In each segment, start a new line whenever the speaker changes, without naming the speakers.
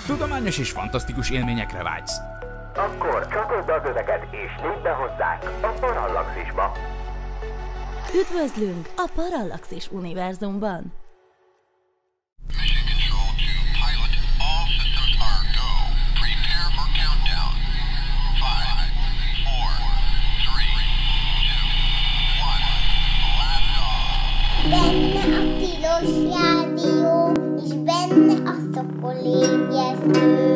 Tudományos és fantasztikus élményekre vágysz?
Akkor csatold be az öveket és lépj be hozzánk a Parallaxisba!
Üdvözlünk a Parallaxis univerzumban!
Mission Control to pilot. All systems are go. Prepare for countdown. 5, 4, 3, 2, 1. Blast off!
Benne a tilos rádió, és benne a szokolébresztő.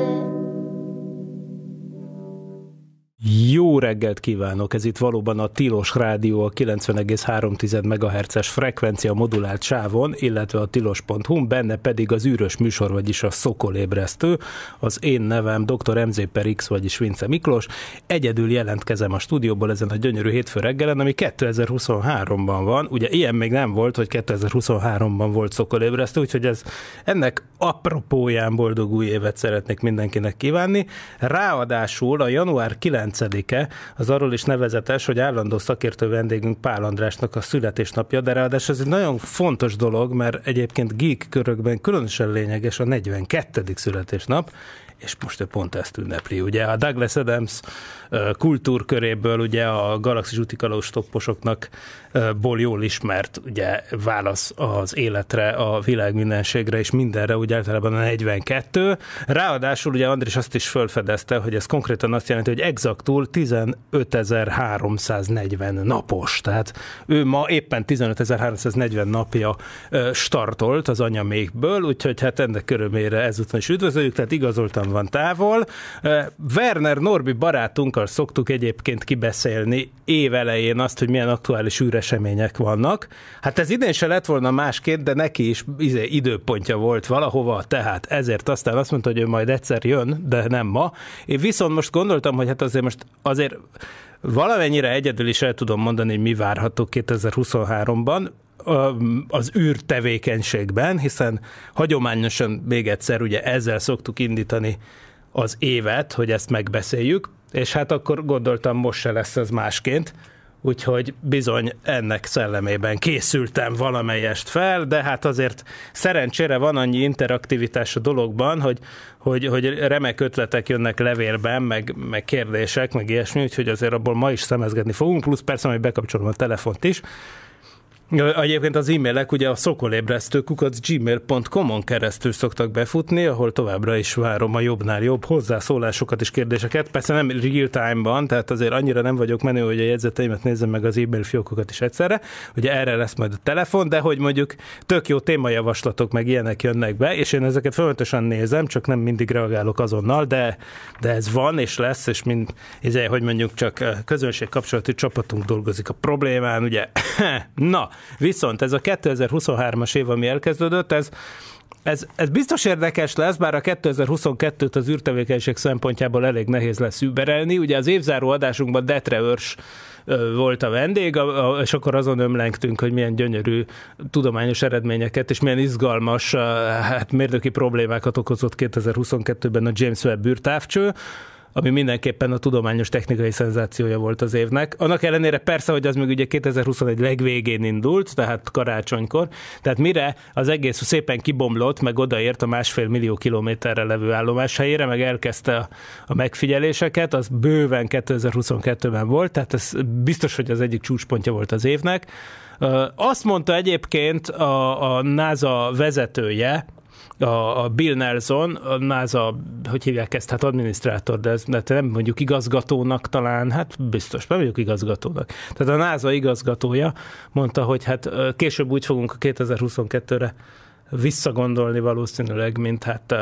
Jó reggelt kívánok! Ez itt valóban a Tilos Rádió a 90,3 MHz-es frekvencia modulált sávon, illetve a tilos.hu, benne pedig az űrös műsor, vagyis a szokolébresztő. Az én nevem Dr. MZ per X, vagyis Vince Miklós. Egyedül jelentkezem a stúdióból ezen a gyönyörű hétfő reggelen, ami 2023-ban van. Ugye ilyen még nem volt, hogy 2023-ban volt szokolébresztő, úgyhogy ennek apropóján boldog új évet szeretnék mindenkinek kívánni. Ráadásul a január 9-e az arról is nevezetes, hogy állandó szakértő vendégünk Pál Andrásnak a születésnapja, de ráadásul ez egy nagyon fontos dolog, mert egyébként geek körökben különösen lényeges a 42. születésnap, és most ő pont ezt ünnepli. Ugye a Douglas Adams kultúrköréből ugye a galaxis útikalós topposoknak ból jól ismert ugye válasz az életre, a világ mindenségre és mindenre, úgy általában a 42. Ráadásul ugye Andris azt is felfedezte, hogy ez konkrétan azt jelenti, hogy exaktul 15.340 napos. Tehát ő ma éppen 15.340 napja startolt az anyamékből, úgyhogy hát ennek örömére ezúttal is üdvözöljük, tehát igazoltan van távol. Werner Norbi barátunkkal szoktuk egyébként kibeszélni évelején azt, hogy milyen aktuális űresemények vannak. Hát ez idén se lett volna másképp, de neki is időpontja volt valahova, tehát ezért aztán azt mondta, hogy ő majd egyszer jön, de nem ma. Én viszont most gondoltam, hogy hát azért valamennyire egyedül is el tudom mondani, hogy mi várható 2023-ban, az űrtevékenységben, hiszen hagyományosan még egyszer ugye ezzel szoktuk indítani az évet, hogy ezt megbeszéljük, és hát akkor gondoltam, most se lesz ez másként, úgyhogy bizony ennek szellemében készültem valamelyest fel, de hát azért szerencsére van annyi interaktivitás a dologban, hogy remek ötletek jönnek levélben, meg kérdések, meg ilyesmi, úgyhogy azért abból ma is szemezgetni fogunk, plusz persze majd bekapcsolom a telefont is. Egyébként az e-mailek ugye a szokolébresztő@gmail.com-on keresztül szoktak befutni, ahol továbbra is várom a jobbnál jobb hozzászólásokat és kérdéseket. Persze nem real time-ban, tehát azért annyira nem vagyok menő, hogy a jegyzeteimet nézzem meg az e-mail fiókokat is egyszerre. Ugye erre lesz majd a telefon, de hogy mondjuk tök jó témajavaslatok meg ilyenek jönnek be, és én ezeket folyamatosan nézem, csak nem mindig reagálok azonnal, de ez van és lesz, és hogy mondjuk csak közönségkapcsolati csapatunk dolgozik a problémán, ugye. Na, viszont ez a 2023-as év, ami elkezdődött, ez biztos érdekes lesz, bár a 2022-t az űrtevékenység szempontjából elég nehéz lesz überelni. Ugye az évzáró adásunkban Detre Örs volt a vendég, és akkor azon ömlengtünk, hogy milyen gyönyörű tudományos eredményeket, és milyen izgalmas mérnöki problémákat okozott 2022-ben a James Webb űrtávcső, ami mindenképpen a tudományos technikai szenzációja volt az évnek. Annak ellenére persze, hogy az még ugye 2021 legvégén indult, tehát karácsonykor, tehát mire az egész szépen kibomlott, meg odaért a 1,5 millió kilométerre levő állomás helyére, meg elkezdte a megfigyeléseket, az bőven 2022-ben volt, tehát ez biztos, hogy az egyik csúcspontja volt az évnek. Azt mondta egyébként a NASA vezetője, a Bill Nelson, a NASA, hogy hívják ezt, hát adminisztrátor, de nem mondjuk igazgatónak talán, hát biztos, nem mondjuk igazgatónak. Tehát a NASA igazgatója mondta, hogy hát később úgy fogunk a 2022-re visszagondolni valószínűleg, mint hát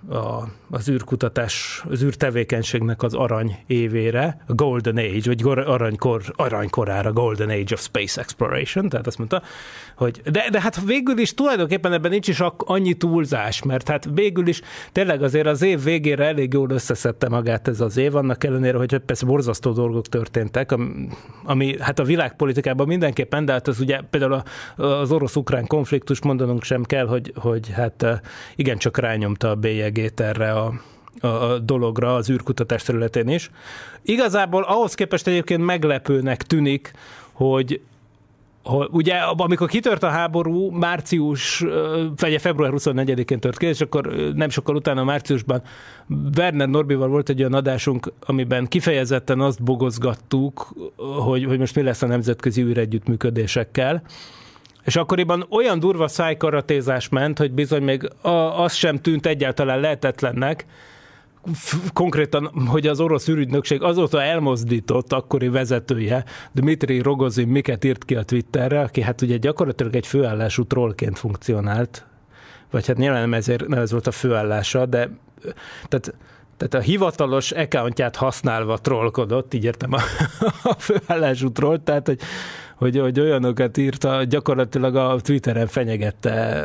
az űrkutatás, az űrtevékenységnek az arany évére, a Golden Age, vagy aranykorára, Golden Age of Space Exploration, tehát azt mondta, hogy de hát végül is tulajdonképpen ebben nincs is annyi túlzás, mert hát végül is tényleg azért az év végére elég jól összeszedte magát ez az év, annak ellenére, hogy persze borzasztó dolgok történtek, ami hát a világpolitikában mindenképpen, de hát az ugye például az orosz-ukrán konfliktus mondanunk sem kell, hogy hát igencsak rányomta a bélyegét erre a dologra az űrkutatás területén is. Igazából ahhoz képest egyébként meglepőnek tűnik, hogy ugye amikor kitört a háború, február 24-én tört ki, és akkor nem sokkal utána márciusban Werner Norbival volt egy olyan adásunk, amiben kifejezetten azt bogozgattuk, hogy most mi lesz a nemzetközi űregyüttműködésekkel. És akkoriban olyan durva szájkaratézás ment, hogy bizony még az sem tűnt egyáltalán lehetetlennek, konkrétan, hogy az orosz űrügynökség azóta elmozdított akkori vezetője, Dmitri Rogozin miket írt ki a Twitterre, aki hát ugye gyakorlatilag egy főállású trollként funkcionált, vagy hát nyilván nem ez volt a főállása, de tehát a hivatalos accountját használva trollkodott, így értem a főállású troll, tehát hogy olyanokat írta, gyakorlatilag a Twitteren fenyegette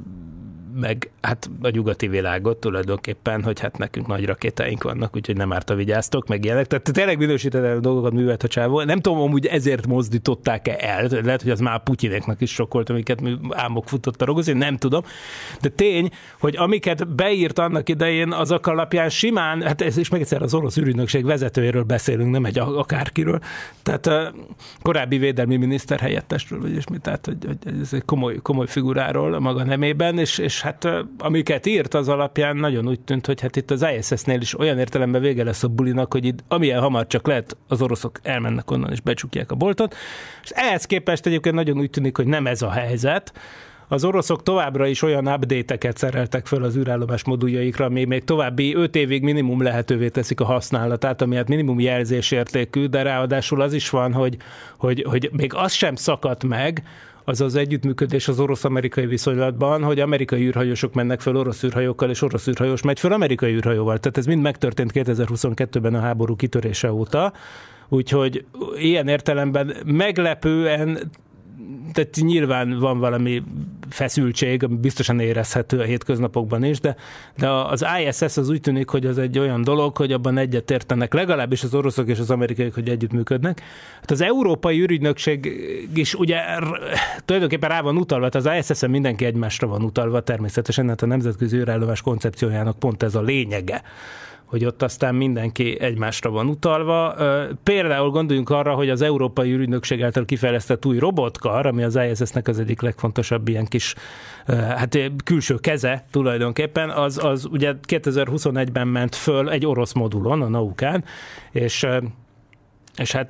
meg hát a nyugati világot tulajdonképpen, hogy hát nekünk nagy rakétáink vannak, úgyhogy nem árt, vigyáztok, meg ilyenek. Tehát tényleg minősítetlen dolgokat művelt a csávó. Nem tudom, amúgy ezért mozdították-e el. Lehet, hogy az már Putyinéknak is sok volt, amiket álmok futott a Rogozin, nem tudom. De tény, hogy amiket beírt annak idején, azok alapján simán, hát ez is meg egyszer az orosz űrügynökség vezetőjéről beszélünk, nem egy akárkiről. Tehát korábbi védelmi miniszter helyettesről, vagy ismi, tehát hogy ez egy komoly figuráról a maga nemében, és hát amiket írt, az alapján nagyon úgy tűnt, hogy hát itt az ISS-nél is olyan értelemben vége lesz a bulinak, hogy itt amilyen hamar csak lehet, az oroszok elmennek onnan és becsukják a boltot. És ehhez képest egyébként nagyon úgy tűnik, hogy nem ez a helyzet. Az oroszok továbbra is olyan update-eket szereltek fel az űrállomás moduljaikra, ami még további 5 évig minimum lehetővé teszik a használatát, ami hát minimum jelzésértékű, de ráadásul az is van, hogy még az sem szakadt meg, az együttműködés az orosz-amerikai viszonylatban, hogy amerikai űrhajósok mennek fel orosz űrhajókkal, és orosz űrhajós megy fel amerikai űrhajóval. Tehát ez mind megtörtént 2022-ben a háború kitörése óta. Úgyhogy ilyen értelemben meglepően, tehát nyilván van valami feszültség, ami biztosan érezhető a hétköznapokban is, de az ISS az úgy tűnik, hogy az egy olyan dolog, hogy abban egyetértenek, legalábbis az oroszok és az amerikaiak, hogy együttműködnek. Hát az Európai űrügynökség is ugye tulajdonképpen rá van utalva, az ISS-en mindenki egymásra van utalva, természetesen, hát a nemzetközi űrállomás koncepciójának pont ez a lényege, hogy ott aztán mindenki egymásra van utalva. Például gondoljunk arra, hogy az Európai űrügynökség által kifejlesztett új robotkar, ami az ISS-nek az egyik legfontosabb ilyen kis külső keze tulajdonképpen, az ugye 2021-ben ment föl egy orosz modulon, a Naukán, és hát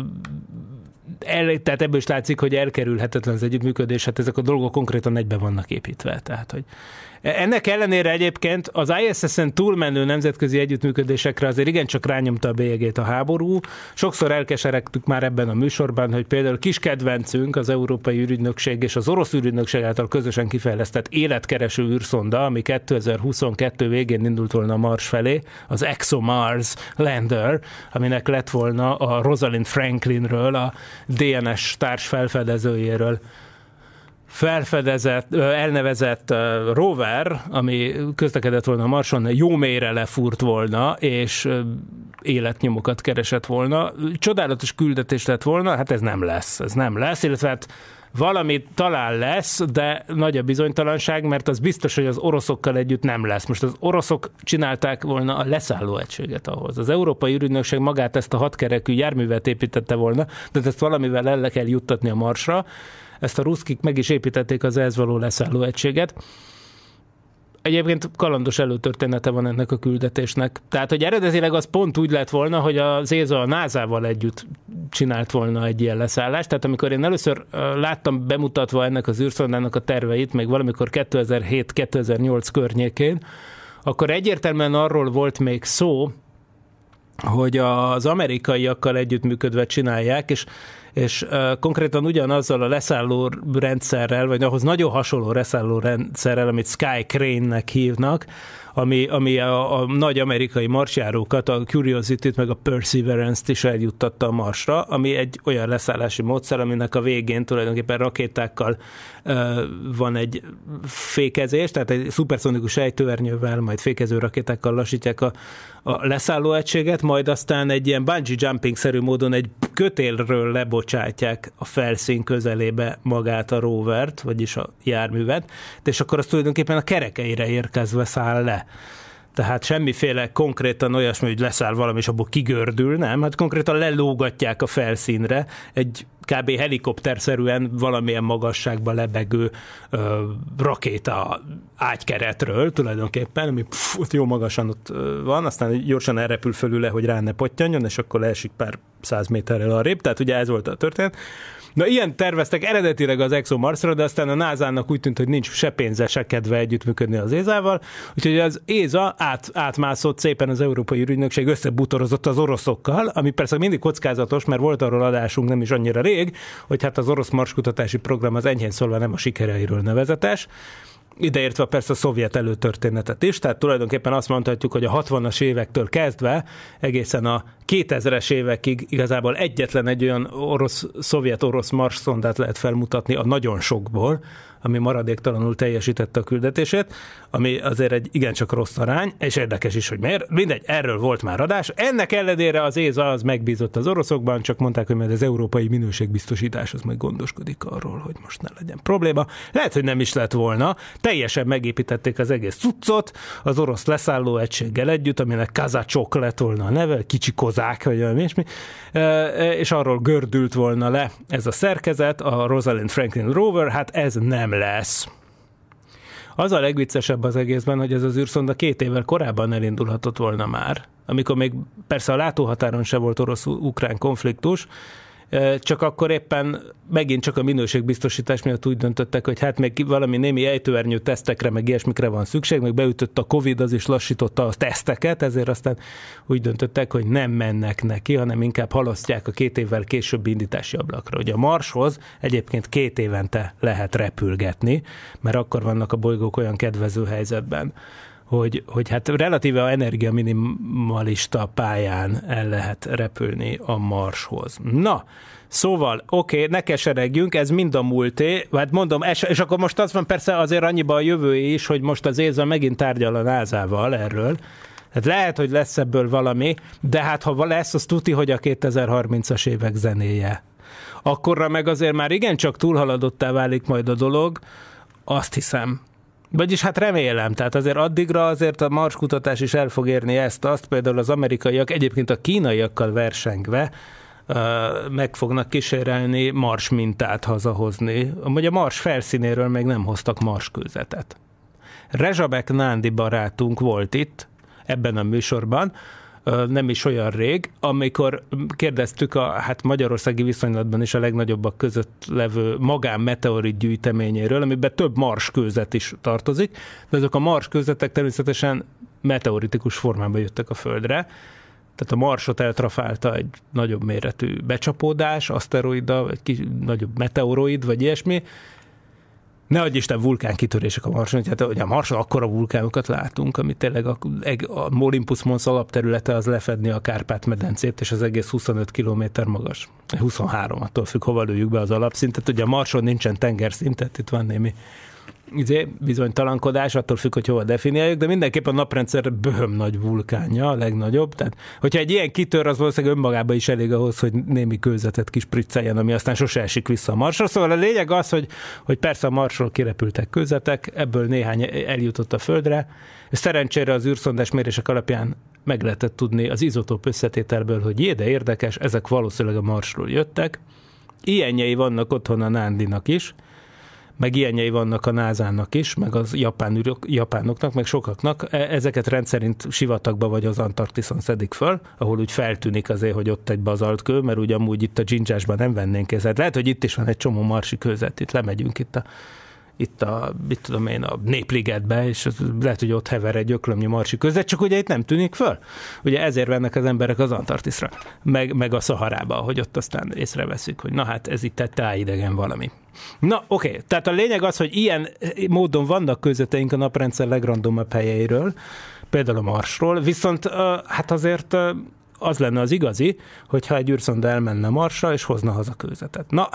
tehát ebből is látszik, hogy elkerülhetetlen az együttműködés, hát ezek a dolgok konkrétan egybe vannak építve. Tehát, hogy ennek ellenére egyébként az ISS-en túlmenő nemzetközi együttműködésekre azért igencsak rányomta a bélyegét a háború. Sokszor elkeseregtük már ebben a műsorban, hogy például kis kedvencünk az Európai űrügynökség és az orosz űrügynökség által közösen kifejlesztett életkereső űrszonda, ami 2022 végén indult volna a Mars felé, az ExoMars Lander, aminek lett volna a Rosalind Franklinről, a DNS társ felfedezőjéről elnevezett rover, ami közlekedett volna a Marson, jó mélyre lefúrt volna, és életnyomokat keresett volna. Csodálatos küldetés lett volna, hát ez nem lesz, illetve hát valami talán lesz, de nagy a bizonytalanság, mert az biztos, hogy az oroszokkal együtt nem lesz. Most az oroszok csinálták volna a leszálló egységet ahhoz. Az Európai űrügynökség magát ezt a 6 kerekű járművet építette volna, de ezt valamivel el kell juttatni a Marsra. Ezt a ruszkik meg is építették az ehhez való leszálló egységet. Egyébként kalandos előtörténete van ennek a küldetésnek. Tehát, hogy eredetileg az pont úgy lett volna, hogy az ESA a NASA-val együtt csinált volna egy ilyen leszállást. Tehát amikor én először láttam bemutatva ennek az űrszondának a terveit, még valamikor 2007-2008 környékén, akkor egyértelműen arról volt még szó, hogy az amerikaiakkal együttműködve csinálják, és konkrétan ugyanazzal a leszálló rendszerrel, vagy ahhoz nagyon hasonló leszálló rendszerrel, amit Sky Crane-nek hívnak, ami a nagy amerikai marsjárókat, a Curiosity-t meg a Perseverance-t is eljuttatta a Marsra, ami egy olyan leszállási módszer, aminek a végén tulajdonképpen rakétákkal van egy fékezés, tehát egy szuperszonikus ejtőernyővel, majd fékező rakétákkal lassítják a leszálló egységet, majd aztán egy ilyen bungee jumping-szerű módon egy kötélről lebocsátják a felszín közelébe magát a rovert, vagyis a járművet, és akkor az tulajdonképpen a kerekeire érkezve száll le. Tehát semmiféle konkrétan olyasmi, hogy leszáll valami, és abból kigördül, nem? Hát konkrétan lelógatják a felszínre egy kb. Helikopterszerűen valamilyen magasságban lebegő rakéta ágykeretről tulajdonképpen, ami ott jó magasan ott van, aztán gyorsan elrepül fölüle, hogy rá ne pottyanjon, és akkor leesik pár 100 méterrel arrébb, tehát ugye ez volt a történet. Na, ilyen terveztek eredetileg az ExoMarsra, de aztán a NASA-nak úgy tűnt, hogy nincs se pénze, se kedve együttműködni az ESA-val, úgyhogy az ESA átmászott szépen az Európai Ügynökség, összebutorozott az oroszokkal, ami persze mindig kockázatos, mert volt arról adásunk nem is annyira rég, hogy hát az orosz marskutatási program az enyhén szólva nem a sikereiről nevezetes, ideértve persze a szovjet előtörténetet is, tehát tulajdonképpen azt mondhatjuk, hogy a 60-as évektől kezdve egészen a 2000-es évekig igazából egyetlen egy olyan szovjet-orosz marsszondát lehet felmutatni a nagyon sokból, ami maradéktalanul teljesítette a küldetését, ami azért egy igencsak rossz arány, és érdekes is, hogy miért. Mindegy, erről volt már adás. Ennek ellenére az ESA az megbízott az oroszokban, csak mondták, hogy majd az európai minőségbiztosítás az meg gondoskodik arról, hogy most ne legyen probléma. Lehet, hogy nem is lett volna. Teljesen megépítették az egész cuccot, az orosz leszálló egységgel együtt, aminek Kazacsok lett volna a neve, kicsi kozák, vagy valami ilyesmi, és arról gördült volna le ez a szerkezet, a Rosalind Franklin rover, hát ez nem lesz. Az a legviccesebb az egészben, hogy ez az űrszonda 2 évvel korábban elindulhatott volna már, amikor még persze a látóhatáron se volt orosz-ukrán konfliktus, csak akkor éppen megint csak a minőségbiztosítás miatt úgy döntöttek, hogy hát még valami némi ejtőernyő tesztekre, meg ilyesmikre van szükség, meg beütött a Covid, az is lassította a teszteket, ezért aztán úgy döntöttek, hogy nem mennek neki, hanem inkább halasztják a 2 évvel későbbi indítási ablakra. Ugye a Marshoz egyébként 2 évente lehet repülgetni, mert akkor vannak a bolygók olyan kedvező helyzetben, hogy hát relatíve a energia minimalista pályán el lehet repülni a Marshoz. Na, szóval, oké, ne keseregjünk, ez mind a múlté, hát mondom, és akkor most az van persze azért annyiban a jövője is, hogy most az ESA megint tárgyal a NASA-val erről, hát lehet, hogy lesz ebből valami, de hát ha lesz, az tuti, hogy a 2030-as évek zenéje. Akkorra meg azért már igencsak túlhaladottá válik majd a dolog, azt hiszem. Vagyis hát remélem, tehát azért addigra azért a marskutatás is el fog érni ezt-azt, például az amerikaiak egyébként a kínaiakkal versengve meg fognak kísérelni Mars mintát hazahozni. Amúgy a Mars felszínéről még nem hoztak marskőzetet. Rezsabek Nándi barátunk volt itt, ebben a műsorban, nem is olyan rég, amikor kérdeztük a hát magyarországi viszonylatban is a legnagyobbak között levő magánmeteorit gyűjteményéről, amiben több marskőzet is tartozik, de azok a marskőzetek természetesen meteoritikus formában jöttek a Földre. Tehát a Marsot eltrafálta egy nagyobb méretű becsapódás, aszteroida, egy nagyobb meteoroid, vagy ilyesmi. Ne adj Isten vulkánkitörések a Marson, hát ugye a Marson akkora vulkánokat látunk, ami tényleg a Olympus Mons alapterülete az lefedni a Kárpát-medencét, és az egész 25 kilométer magas. 23, attól függ, hova lőjük be az alapszintet. Ugye a Marson nincsen tengerszint, tehát itt van némi bizonytalankodás, attól függ, hogy hova definiáljuk, de mindenképpen a naprendszer böhöm nagy vulkánja, a legnagyobb. Tehát, hogyha egy ilyen kitör, az valószínűleg önmagában is elég ahhoz, hogy némi kőzetet kispricceljen, ami aztán sose esik vissza a Marsra. Szóval a lényeg az, hogy persze a Marsról kirepültek kőzetek, ebből néhány eljutott a Földre, és szerencsére az űrszondás mérések alapján meg lehetett tudni az izotóp összetételből, hogy de érdekes, ezek valószínűleg a Marsról jöttek. Ilyenjei vannak otthon a Nándinak is, meg ilyenjei vannak a NASA-nak is, meg az japánoknak, meg sokaknak. Ezeket rendszerint sivatagba vagy az Antarktiszon szedik föl, ahol úgy feltűnik azért, hogy ott egy bazaltkő, mert úgy amúgy itt a Dzsindzsásban nem vennénk ezért. Lehet, hogy itt is van egy csomó marsi kőzet, itt lemegyünk itt a mit tudom én, a Népligetbe, és lehet, hogy ott hever egy öklömnyi marsi kőzet, csak ugye itt nem tűnik föl. Ugye ezért vennek az emberek az Antarktiszra, meg a Szaharába, hogy ott aztán észreveszünk, hogy na hát ez itt egy tájidegen valami. Na, oké. Tehát a lényeg az, hogy ilyen módon vannak kőzeteink a naprendszer legrandomabb helyeiről, például a Marsról, viszont hát azért az lenne az igazi, hogyha egy űrszonda elmenne Marsra, és hozna haza kőzetet. Na, hát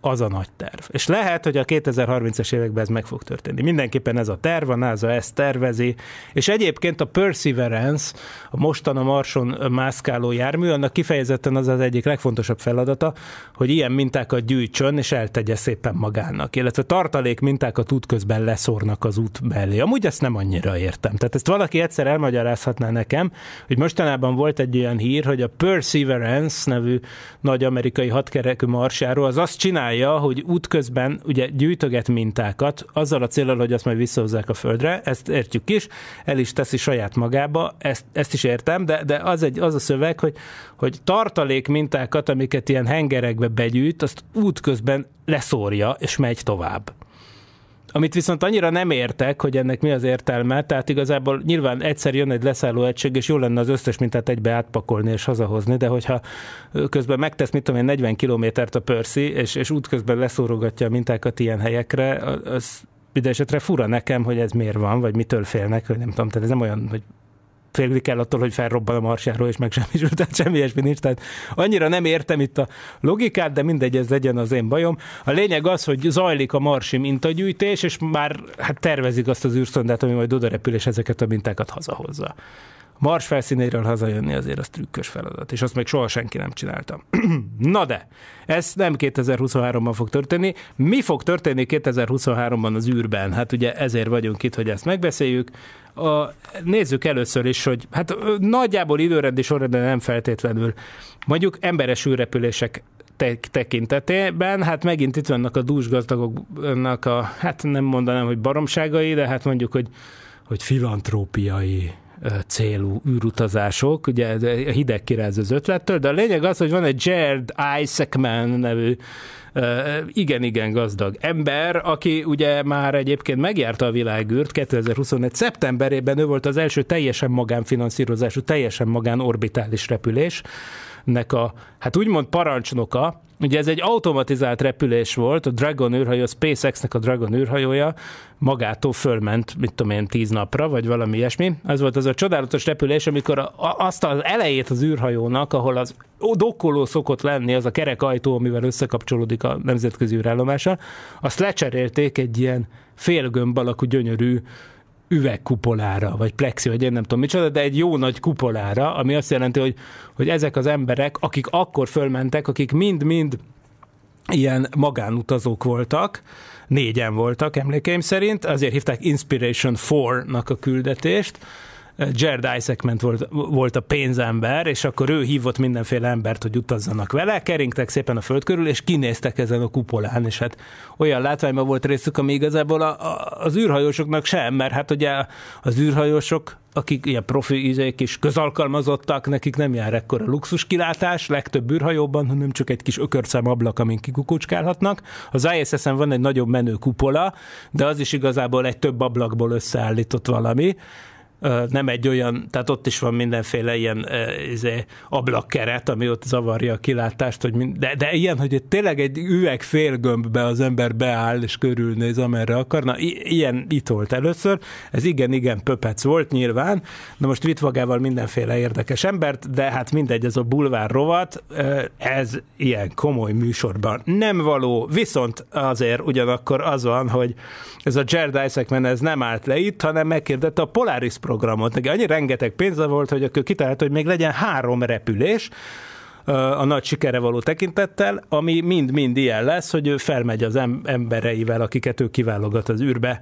az a nagy terv. És lehet, hogy a 2030-as években ez meg fog történni. Mindenképpen ez a terv, a NASA ezt tervezi, és egyébként a Perseverance, a mostan a Marson mászkáló jármű, annak kifejezetten az egyik legfontosabb feladata, hogy ilyen mintákat gyűjtsön, és eltegye szépen magának. Illetve tartalék mintákat útközben leszórnak az út mellé. Amúgy ezt nem annyira értem. Tehát ezt valaki egyszer elmagyarázhatná nekem, hogy mostanában volt egy olyan hír, hogy a Perseverance nevű nagy amerikai hadkerekű marsjáró az azt csinálja, hogy útközben ugye gyűjtöget mintákat, azzal a céllal, hogy azt majd visszahozzák a Földre, ezt értjük is, el is teszi saját magába, ezt is értem, de az a szöveg, hogy tartalék mintákat, amiket ilyen hengerekbe begyűjt, azt útközben leszórja, és megy tovább. Amit viszont annyira nem értek, hogy ennek mi az értelme, tehát igazából nyilván egyszer jön egy leszálló egység, és jó lenne az összes mintát egybe átpakolni és hazahozni, de hogyha közben megtesz, 40 kilométert a Percy, és útközben leszórogatja a mintákat ilyen helyekre, az mindenesetre fura nekem, hogy ez miért van, vagy mitől félnek, hogy nem tudom, tehát ez nem olyan, hogy félni kell attól, hogy felrobban a marsjáról, és megsemmisül, tehát semmi ilyesmi nincs. Tehát annyira nem értem itt a logikát, de mindegy, ez legyen az én bajom. A lényeg az, hogy zajlik a marsi mintagyűjtés, és már tervezik azt az űrszondát, ami majd oda repül, és ezeket a mintákat hazahozza. Mars felszínéről hazajönni azért az trükkös feladat, és azt még soha senki nem csinálta. Na de, ez nem 2023-ban fog történni. Mi fog történni 2023-ban az űrben? Hát ugye ezért vagyunk itt, hogy ezt megbeszéljük. Nézzük először is, hogy hát nagyjából időrendi sorrendben nem feltétlenül. Mondjuk emberes űrrepülések tekintetében, hát megint itt vannak a dúsgazdagoknak hát nem mondanám, hogy baromságai, de hát mondjuk, hogy filantrópiai célú űrutazások, ugye hideg kiráz az ötlettől, de a lényeg az, hogy van egy Jared Isaacman nevű igen gazdag ember, aki ugye már egyébként megjárta a világűrt 2021. szeptemberében, ő volt az első teljesen magánfinanszírozású, teljesen magánorbitális repülésnek a, hát úgymond parancsnoka. Ugye ez egy automatizált repülés volt, a Dragon űrhajó, a SpaceX-nek a Dragon űrhajója magától fölment, 10 napra, vagy valami ilyesmi. Ez volt az a csodálatos repülés, amikor azt az elejét az űrhajónak, ahol az dokkoló szokott lenni, az a kerek ajtó, amivel összekapcsolódik a nemzetközi űrállomással, azt lecserélték egy ilyen félgömb alakú gyönyörű üvegkupolára, vagy plexi, vagy én nem tudom micsoda, de egy jó nagy kupolára, ami azt jelenti, hogy ezek az emberek, akik akkor fölmentek, akik mind-mind ilyen magánutazók voltak, 4-en voltak emlékeim szerint, azért hívták Inspiration 4-nak a küldetést, Jared Isaacman volt a pénzember, és akkor ő hívott mindenféle embert, hogy utazzanak vele, keringtek szépen a föld körül, és kinéztek ezen a kupolán, és hát olyan látványban volt részük, ami igazából az űrhajósoknak sem, mert hát ugye az űrhajósok, akik ilyen profi kis közalkalmazottak, nekik nem jár ekkora luxus kilátás, legtöbb űrhajóban, hanem csak egy kis ökörszem ablak, amin kikukucskálhatnak. Az ISS-en van egy nagyobb menő kupola, de az is igazából egy több ablakból összeállított valami, nem egy olyan, tehát ott is van mindenféle ilyen ablakkeret, ami ott zavarja a kilátást, hogy de ilyen, hogy tényleg egy üvegfélgömbbe az ember beáll és körülnéz, amerre akarna. Ilyen itt volt először. Ez igen pöpec volt nyilván. Na most vitt magával mindenféle érdekes embert, de hát mindegy, ez a bulvár rovat, ez ilyen komoly műsorban nem való. Viszont azért ugyanakkor az van, hogy ez a Jared Isaacman ez nem állt le itt, hanem megkérdette a Polaris programot. Neki annyi rengeteg pénze volt, hogy akkor kitalálta, hogy még legyen 3 repülés a nagy sikere való tekintettel, ami mind ilyen lesz, hogy ő felmegy az embereivel, akiket ő kiválogat az űrbe,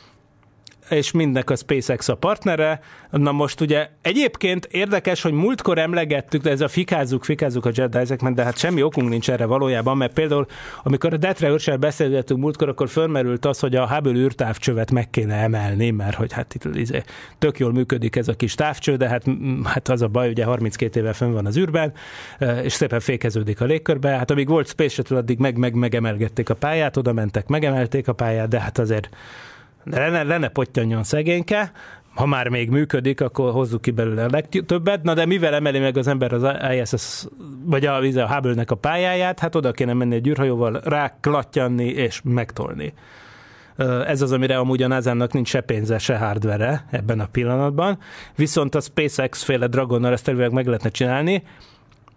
és mindnek a SpaceX a partnere. Na most ugye egyébként érdekes, hogy múltkor emlegettük, de ez a fikázzuk a Jared Isaacman, de hát semmi okunk nincs erre valójában, mert például amikor a Detre Őrsel beszélgettünk múltkor, akkor fölmerült az, hogy a Hubble űrtávcsövet meg kéne emelni, mert hogy hát itt tök jól működik ez a kis távcső, de hát az a baj, ugye 32 éve fönn van az űrben, és szépen fékeződik a légkörbe. Hát amíg volt Space Shuttle, addig megemelgették a pályát, oda mentek, megemelték a pályát, de hát azért lenne pottyanjon szegényke, ha már még működik, akkor hozzuk ki belőle a legtöbbet, na de mivel emeli meg az ember az ISS, vagy a Hubble-nek a pályáját, hát oda kéne menni egy űrhajóval, ráklattyanni és megtolni. Ez az, amire amúgy a NASA-nak nincs se pénze, se hardware ebben a pillanatban, viszont a SpaceX féle Dragonnal ezt elvileg meg lehetne csinálni,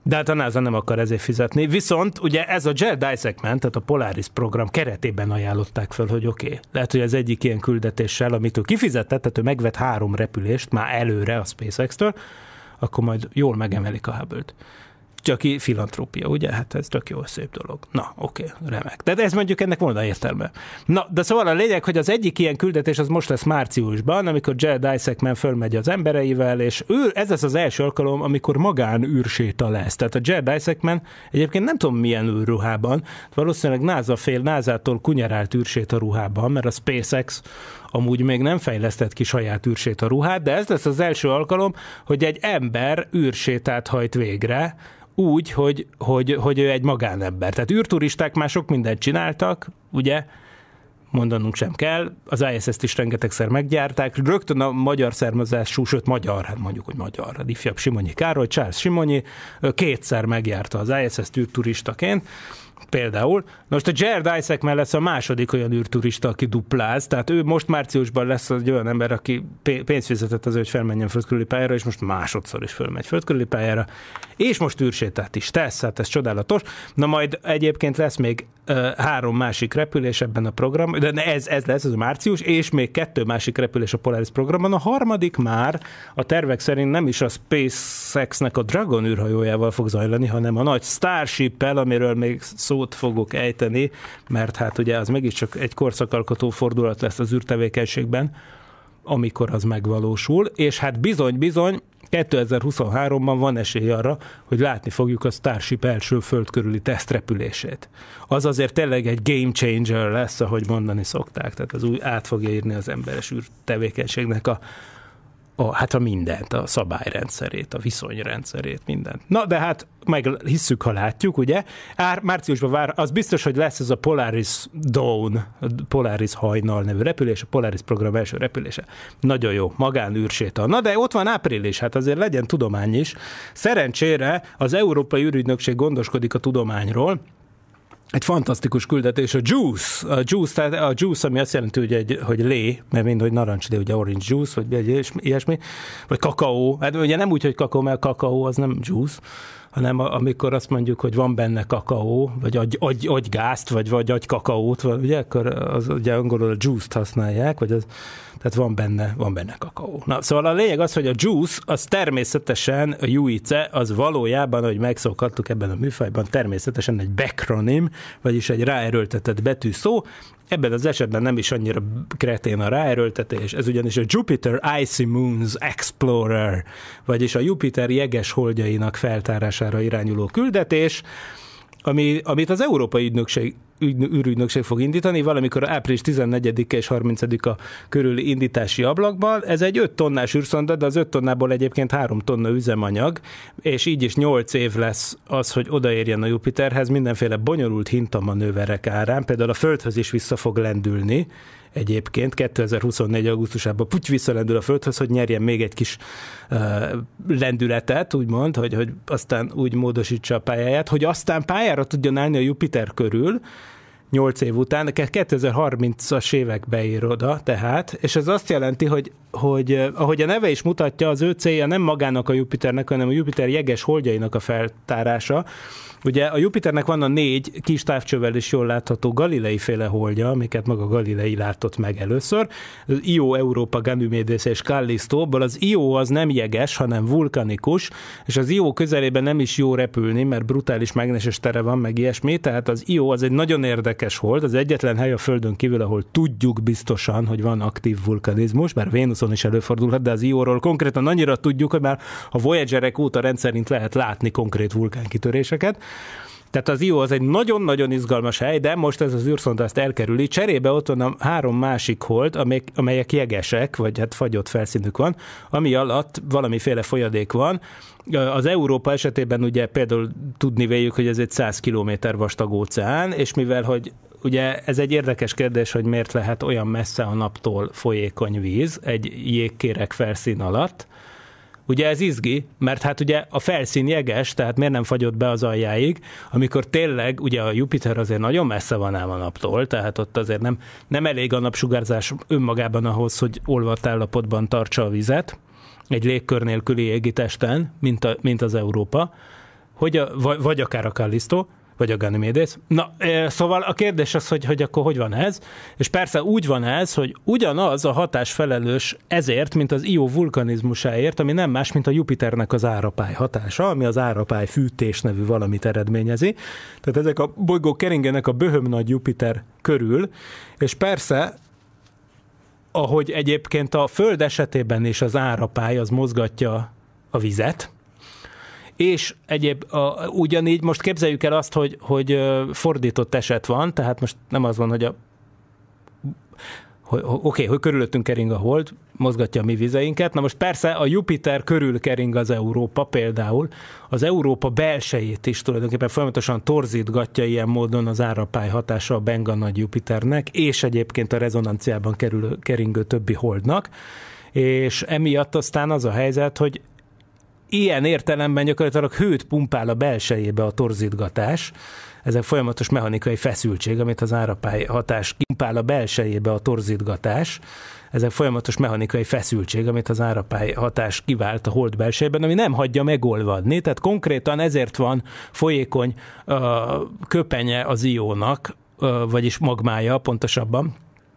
De hát a NASA nem akar ezért fizetni. Viszont ugye ez a Jared Isaacman, tehát a Polaris program keretében ajánlották fel, hogy oké, lehet, hogy az egyik ilyen küldetéssel, amit ő kifizetett, tehát ő megvett 3 repülést már előre a SpaceX-től, akkor majd jól megemelik a Hubble-t. Csak filantrópia, ugye? Hát ez tök jó, szép dolog. Na, oké, remek. De ez mondjuk ennek volna értelme. Na, de szóval a lényeg, hogy az egyik ilyen küldetés az most lesz márciusban, amikor Jared Isaacman fölmegy az embereivel, és ez lesz az első alkalom, amikor magán űrséta lesz. Tehát a Jared Isaacman egyébként nem tudom milyen űrruhában, valószínűleg NASA-tól kunyerált űrséta ruhában, mert a SpaceX amúgy még nem fejlesztett ki saját űrséta ruhát, de ez lesz az első alkalom, hogy egy ember űrsétát hajt végre, úgy, hogy ő egy magánember. Tehát űrturisták már sok mindent csináltak, ugye, mondanunk sem kell, az ISS-t is rengetegszer meggyárták, rögtön a magyar származású, sőt magyar, hát mondjuk, hogy magyar, az ifjabb Simonyi Károly, Charles Simonyi 2-szer megjárta az ISS-t űrturistaként, például. Most a Jared Isaacman lesz a második olyan űrturista, aki dupláz, tehát ő most márciusban lesz egy olyan ember, aki pénzt fizetett azért, hogy felmenjen földkörüli pályára, és most másodszor is fölmegy földkörüli pályára, és most űrsétát is tesz, hát ez csodálatos. Na majd egyébként lesz még 3 másik repülés ebben a programban, de ez lesz, ez a március, és még 2 másik repülés a Polaris programban. A harmadik már a tervek szerint nem is a SpaceX-nek a Dragon űrhajójával fog zajlani, hanem a nagy Starship-el, amiről még szót fogok ejteni, mert hát ugye az mégiscsak egy korszakalkotó fordulat lesz az űrtevékenységben, amikor az megvalósul, és hát bizony 2023-ban van esély arra, hogy látni fogjuk a Starship első földkörüli tesztrepülését. Az azért tényleg egy game changer lesz, ahogy mondani szokták, tehát az új át fogja írni az emberes űrtevékenységnek a mindent, a szabályrendszerét, a viszonyrendszerét, mindent. Na, de hát meg hisszük, ha látjuk, ugye? Márciusban vár, az biztos, hogy lesz ez a Polaris Dawn, a Polaris hajnal nevű repülés, a Polaris program első repülése. Nagyon jó, magánűrséta. Na, de ott van április, hát azért legyen tudomány is. Szerencsére az Európai űrügynökség gondoskodik a tudományról, egy fantasztikus küldetés, a juice, ami azt jelenti, hogy lé, mert mind, hogy narancslé, ugye orange juice, vagy ilyesmi, vagy kakaó. Hát ugye nem úgy, hogy kakaó, mert kakaó az nem juice, hanem amikor azt mondjuk, hogy van benne kakaó, vagy agygázt, vagy agykakaót, ugye, akkor az ugye angolul a juice-t használják, vagy az, tehát van benne kakaó. Na, szóval a lényeg az, hogy a juice, az természetesen, a juice, az valójában, ahogy megszokhattuk ebben a műfajban, természetesen egy backronym, vagyis egy ráerőltetett betűszó. Ebben az esetben nem is annyira kretén a ráerőltetés, ez ugyanis a Jupiter Icy Moons Explorer, vagyis a Jupiter jeges holdjainak feltárására irányuló küldetés, amit az Európai űrügynökség fog indítani, valamikor április 14-e és 30-a körüli indítási ablakban. Ez egy 5 tonnás űrszonda, de az 5 tonnából egyébként 3 tonna üzemanyag, és így is 8 év lesz az, hogy odaérjen a Jupiterhez, mindenféle bonyolult hintamanőverek árán, például a Földhöz is vissza fog lendülni, egyébként 2024. augusztusában visszalendül a Földhöz, hogy nyerjen még egy kis lendületet, úgymond, hogy aztán úgy módosítsa a pályáját, hogy aztán pályára tudjon állni a Jupiter körül, 8 év után, 2030-as évekbe ér oda, tehát, és ez azt jelenti, hogy ahogy a neve is mutatja, az ő célja nem magának a Jupiternek, hanem a Jupiter jeges holdjainak a feltárása. Ugye a Jupiternek van a 4 kis távcsővel is jól látható Galilei-féle holdja, amiket maga Galilei látott meg először. Az Io, Europa, Ganymedes és Callisto-ból az Io az nem jeges, hanem vulkanikus, és az Io közelében nem is jó repülni, mert brutális mágneses tere van, meg ilyesmi, tehát az Io az egy nagyon érdekes hold, az egyetlen hely a Földön kívül, ahol tudjuk biztosan, hogy van aktív vulkanizmus, bár Vénuszon is előfordulhat, de az Io-ról konkrétan annyira tudjuk, hogy már a Voyagerek óta rendszerint lehet látni konkrét vulkánkitöréseket. Tehát az Io az egy nagyon-nagyon izgalmas hely, de most ez az űrszonda ezt elkerüli. Cserébe ott van a 3 másik hold, amelyek jegesek, vagy hát fagyott felszínük van, ami alatt valamiféle folyadék van. Az Európa esetében ugye például tudni véljük, hogy ez egy 100 kilométer vastag óceán, és mivel, hogy ugye ez egy érdekes kérdés, hogy miért lehet olyan messze a naptól folyékony víz egy jégkéreg felszín alatt. Ugye ez izgi, mert hát ugye a felszín jeges, tehát miért nem fagyott be az aljáig, amikor tényleg ugye a Jupiter azért nagyon messze van ám a naptól, tehát ott azért nem elég a napsugárzás önmagában ahhoz, hogy olvadt állapotban tartsa a vizet, egy légkör nélküli égitesten, mint az Európa. vagy akár a Callisto, vagy a Ganymedes. Na, szóval a kérdés az, hogy akkor hogy van ez? És persze úgy van ez, hogy ugyanaz a hatás felelős ezért, mint az Io vulkanizmusáért, ami nem más, mint a Jupiternek az árapály hatása, ami az árapály fűtés nevű valamit eredményezi. Tehát ezek a bolygók keringenek a böhöm-nagy Jupiter körül, és persze, ahogy egyébként a Föld esetében is az árapály az mozgatja a vizet, és ugyanígy most képzeljük el azt, hogy fordított eset van, tehát most nem az van, hogy hogy körülöttünk kering a Hold, mozgatja a mi vizeinket. Na most persze a Jupiter körül kering az Európa például, az Európa belsejét is tulajdonképpen folyamatosan torzítgatja ilyen módon az árapály hatása a Benga nagy Jupiternek, és egyébként a rezonanciában keringő többi Holdnak, és emiatt aztán az a helyzet, hogy ilyen értelemben gyakorlatilag hőt pumpál a belsejébe a torzítgatás, ezek folyamatos mechanikai feszültség, amit az árapály hatás pumpál a belsejébe a torzítgatás, ezek folyamatos mechanikai feszültség, amit az árapály hatás kivált a Hold belsejében, ami nem hagyja megolvadni, tehát konkrétan ezért van folyékony köpenye az Iónak, vagyis magmája pontosabban,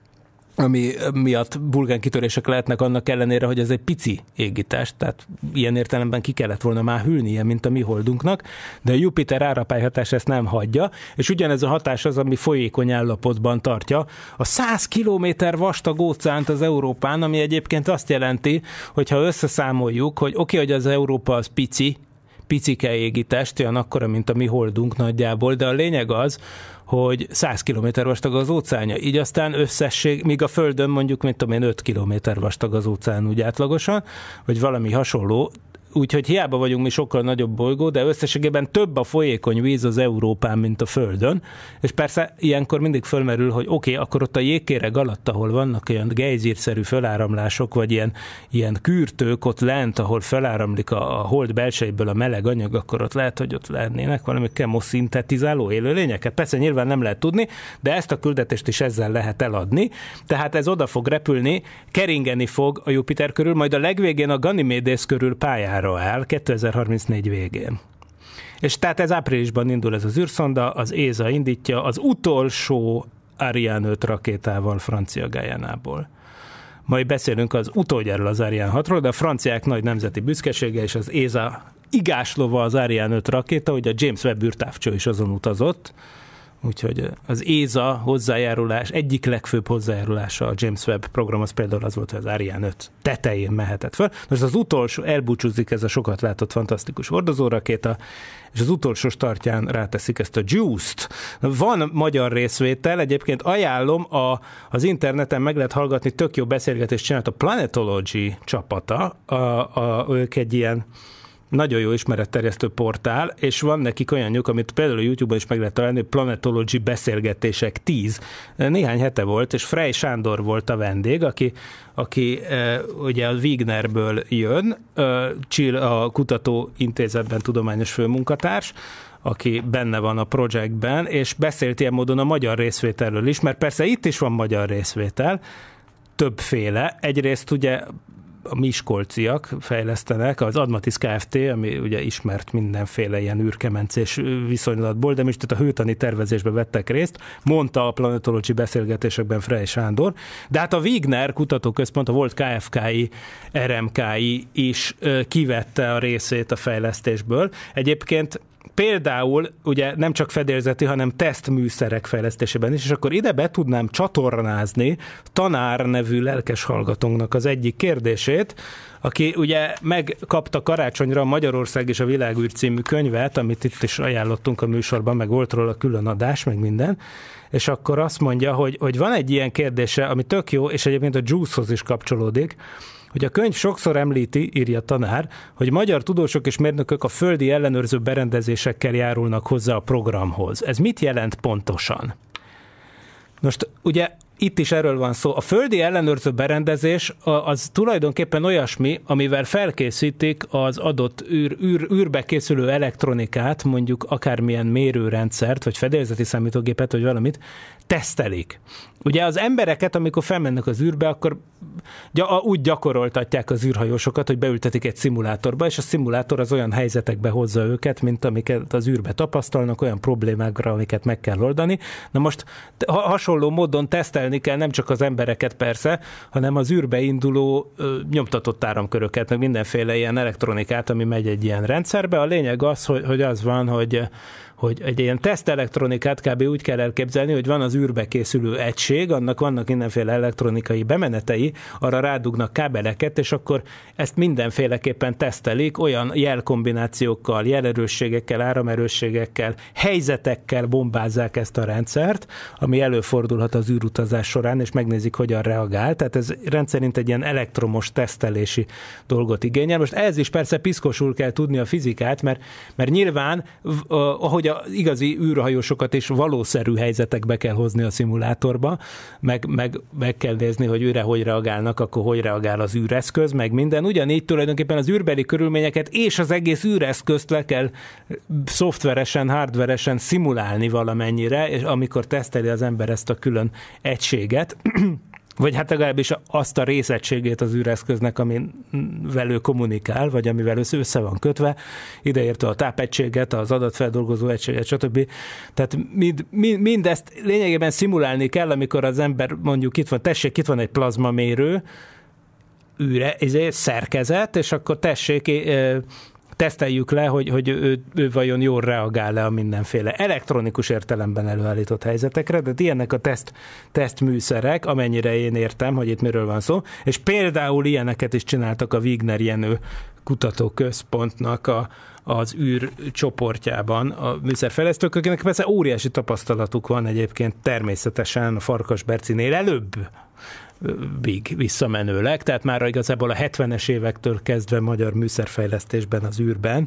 ami miatt vulkánkitörések lehetnek annak ellenére, hogy ez egy pici égitest, tehát ilyen értelemben ki kellett volna már hűlnie, mint a mi Holdunknak, de a Jupiter árapályhatás ezt nem hagyja, és ugyanez a hatás az, ami folyékony állapotban tartja a 100 kilométer vastag óceánt az Európán, ami egyébként azt jelenti, hogyha összeszámoljuk, hogy hogy az Európa az picike égitest, olyan akkora, mint a mi Holdunk nagyjából, de a lényeg az, hogy 100 kilométer vastag az óceánja. Így aztán összesség, míg a Földön mondjuk, mint tudom én, 5 kilométer vastag az óceán úgy átlagosan, vagy valami hasonló, úgyhogy hiába vagyunk mi sokkal nagyobb bolygó, de összességében több a folyékony víz az Európán, mint a Földön, és persze ilyenkor mindig fölmerül, hogy akkor ott a jégkéreg alatt, ahol vannak ilyen gejzírszerű föláramlások, vagy ilyen kürtők ott lent, ahol feláramlik a Hold belsejéből a meleg anyag, akkor ott lehet, hogy ott lennének valami kemoszintetizáló élőlényeket. Persze nyilván nem lehet tudni, de ezt a küldetést is ezzel lehet eladni, tehát ez oda fog repülni, keringeni fog a Jupiter körül, majd a legvégén a Ganymedes körül pályára áll 2034 végén. És tehát ez áprilisban indul ez az űrszonda, az ESA indítja az utolsó Ariane 5 rakétával Francia Guyanából. Majd beszélünk az utódjáról, az Ariane 6-ról, de a franciák nagy nemzeti büszkesége és az ESA igáslova az Ariane 5 rakéta, hogy a James Webb űrtávcső is azon utazott, úgyhogy az ESA hozzájárulás, egyik legfőbb hozzájárulása a James Webb program, az például az volt, hogy az Ariane 5 tetején mehetett föl. Most az utolsó, elbúcsúzik ez a sokat látott fantasztikus hordozórakéta, és az utolsó startján ráteszik ezt a JUICE-t. Van magyar részvétel, egyébként ajánlom, az interneten meg lehet hallgatni, tök jó beszélgetést csinált a Planetology csapata, ők egy ilyen nagyon jó ismeretterjesztő portál, és van nekik olyanjuk, amit például a YouTube-on is meg lehet találni, Planetology beszélgetések 10. Néhány hete volt, és Frey Sándor volt a vendég, aki ugye a Wignerből jön, a kutatóintézetben tudományos főmunkatárs, aki benne van a projektben, és beszélt ilyen módon a magyar részvételről is, mert persze itt is van magyar részvétel, többféle. Egyrészt ugye a miskolciak fejlesztenek, az Admatis Kft., ami ugye ismert mindenféle ilyen űrkemencés viszonylatból, de most a hőtani tervezésbe vettek részt, mondta a Planetology beszélgetésekben Frey Sándor, de hát a Wigner kutatóközpont, a volt KFKI, RMKI is kivette a részét a fejlesztésből. Egyébként például ugye nem csak fedélzeti, hanem tesztműszerek fejlesztésében is, és akkor ide be tudnám csatornázni Tanár nevű lelkes hallgatónknak az egyik kérdését, aki ugye megkapta karácsonyra a Magyarország és a Világűr című könyvet, amit itt is ajánlottunk a műsorban, meg volt róla külön adás, meg minden, és akkor azt mondja, hogy van egy ilyen kérdése, ami tök jó, és egyébként a JUICE-hoz is kapcsolódik, hogy a könyv sokszor említi, írja Tanár, hogy magyar tudósok és mérnökök a földi ellenőrző berendezésekkel járulnak hozzá a programhoz. Ez mit jelent pontosan? Most ugye itt is erről van szó. A földi ellenőrző berendezés az tulajdonképpen olyasmi, amivel felkészítik az adott űrbe készülő elektronikát, mondjuk akármilyen mérőrendszert, vagy fedélzeti számítógépet, vagy valamit, tesztelik. Ugye az embereket, amikor felmennek az űrbe, akkor úgy gyakoroltatják az űrhajósokat, hogy beültetik egy szimulátorba, és a szimulátor az olyan helyzetekbe hozza őket, mint amiket az űrbe tapasztalnak, olyan problémákra, amiket meg kell oldani. Na most hasonló módon tesztelni kell nem csak az embereket persze, hanem az űrbe induló nyomtatott áramköröket, meg mindenféle ilyen elektronikát, ami megy egy ilyen rendszerbe. A lényeg az, hogy az van, hogy egy ilyen tesztelektronikát kb. Úgy kell elképzelni, hogy van az űrbe készülő egység, annak vannak mindenféle elektronikai bemenetei, arra rádugnak kábeleket, és akkor ezt mindenféleképpen tesztelik, olyan jelkombinációkkal, jelerősségekkel, áramerősségekkel, helyzetekkel bombázzák ezt a rendszert, ami előfordulhat az űrutazás során, és megnézik, hogyan reagál. Tehát ez rendszerint egy ilyen elektromos tesztelési dolgot igényel. Most ehhez is persze piszkosul kell tudni a fizikát, mert nyilván, ahogy az igazi űrhajósokat is valószerű helyzetekbe kell hozni a szimulátorba, meg kell nézni, hogy őre hogy reagálnak, akkor hogy reagál az űreszköz, meg minden. Ugyanígy tulajdonképpen az űrbeli körülményeket és az egész űreszközt le kell szoftveresen, hardveresen szimulálni valamennyire, és amikor teszteli az ember ezt a külön egységet, vagy hát legalábbis azt a részegységét az űreszköznek, amivel ő kommunikál, vagy amivel össze van kötve, ideértve a tápegységet, az adatfeldolgozó egységet, stb. Tehát mindezt lényegében szimulálni kell, amikor az ember mondjuk itt van egy plazmamérő, szerkezet, és akkor teszteljük le, hogy ő vajon jól reagál-e a mindenféle elektronikus értelemben előállított helyzetekre, de ilyenek a tesztműszerek, amennyire én értem, hogy itt miről van szó, és például ilyeneket is csináltak a Wigner Jenő kutatóközpontnak az űr csoportjában a műszerfejlesztők, akinek persze óriási tapasztalatuk van egyébként természetesen a Farkasbercinél előbb visszamenőleg, tehát már igazából a 70-es évektől kezdve magyar műszerfejlesztésben az űrben,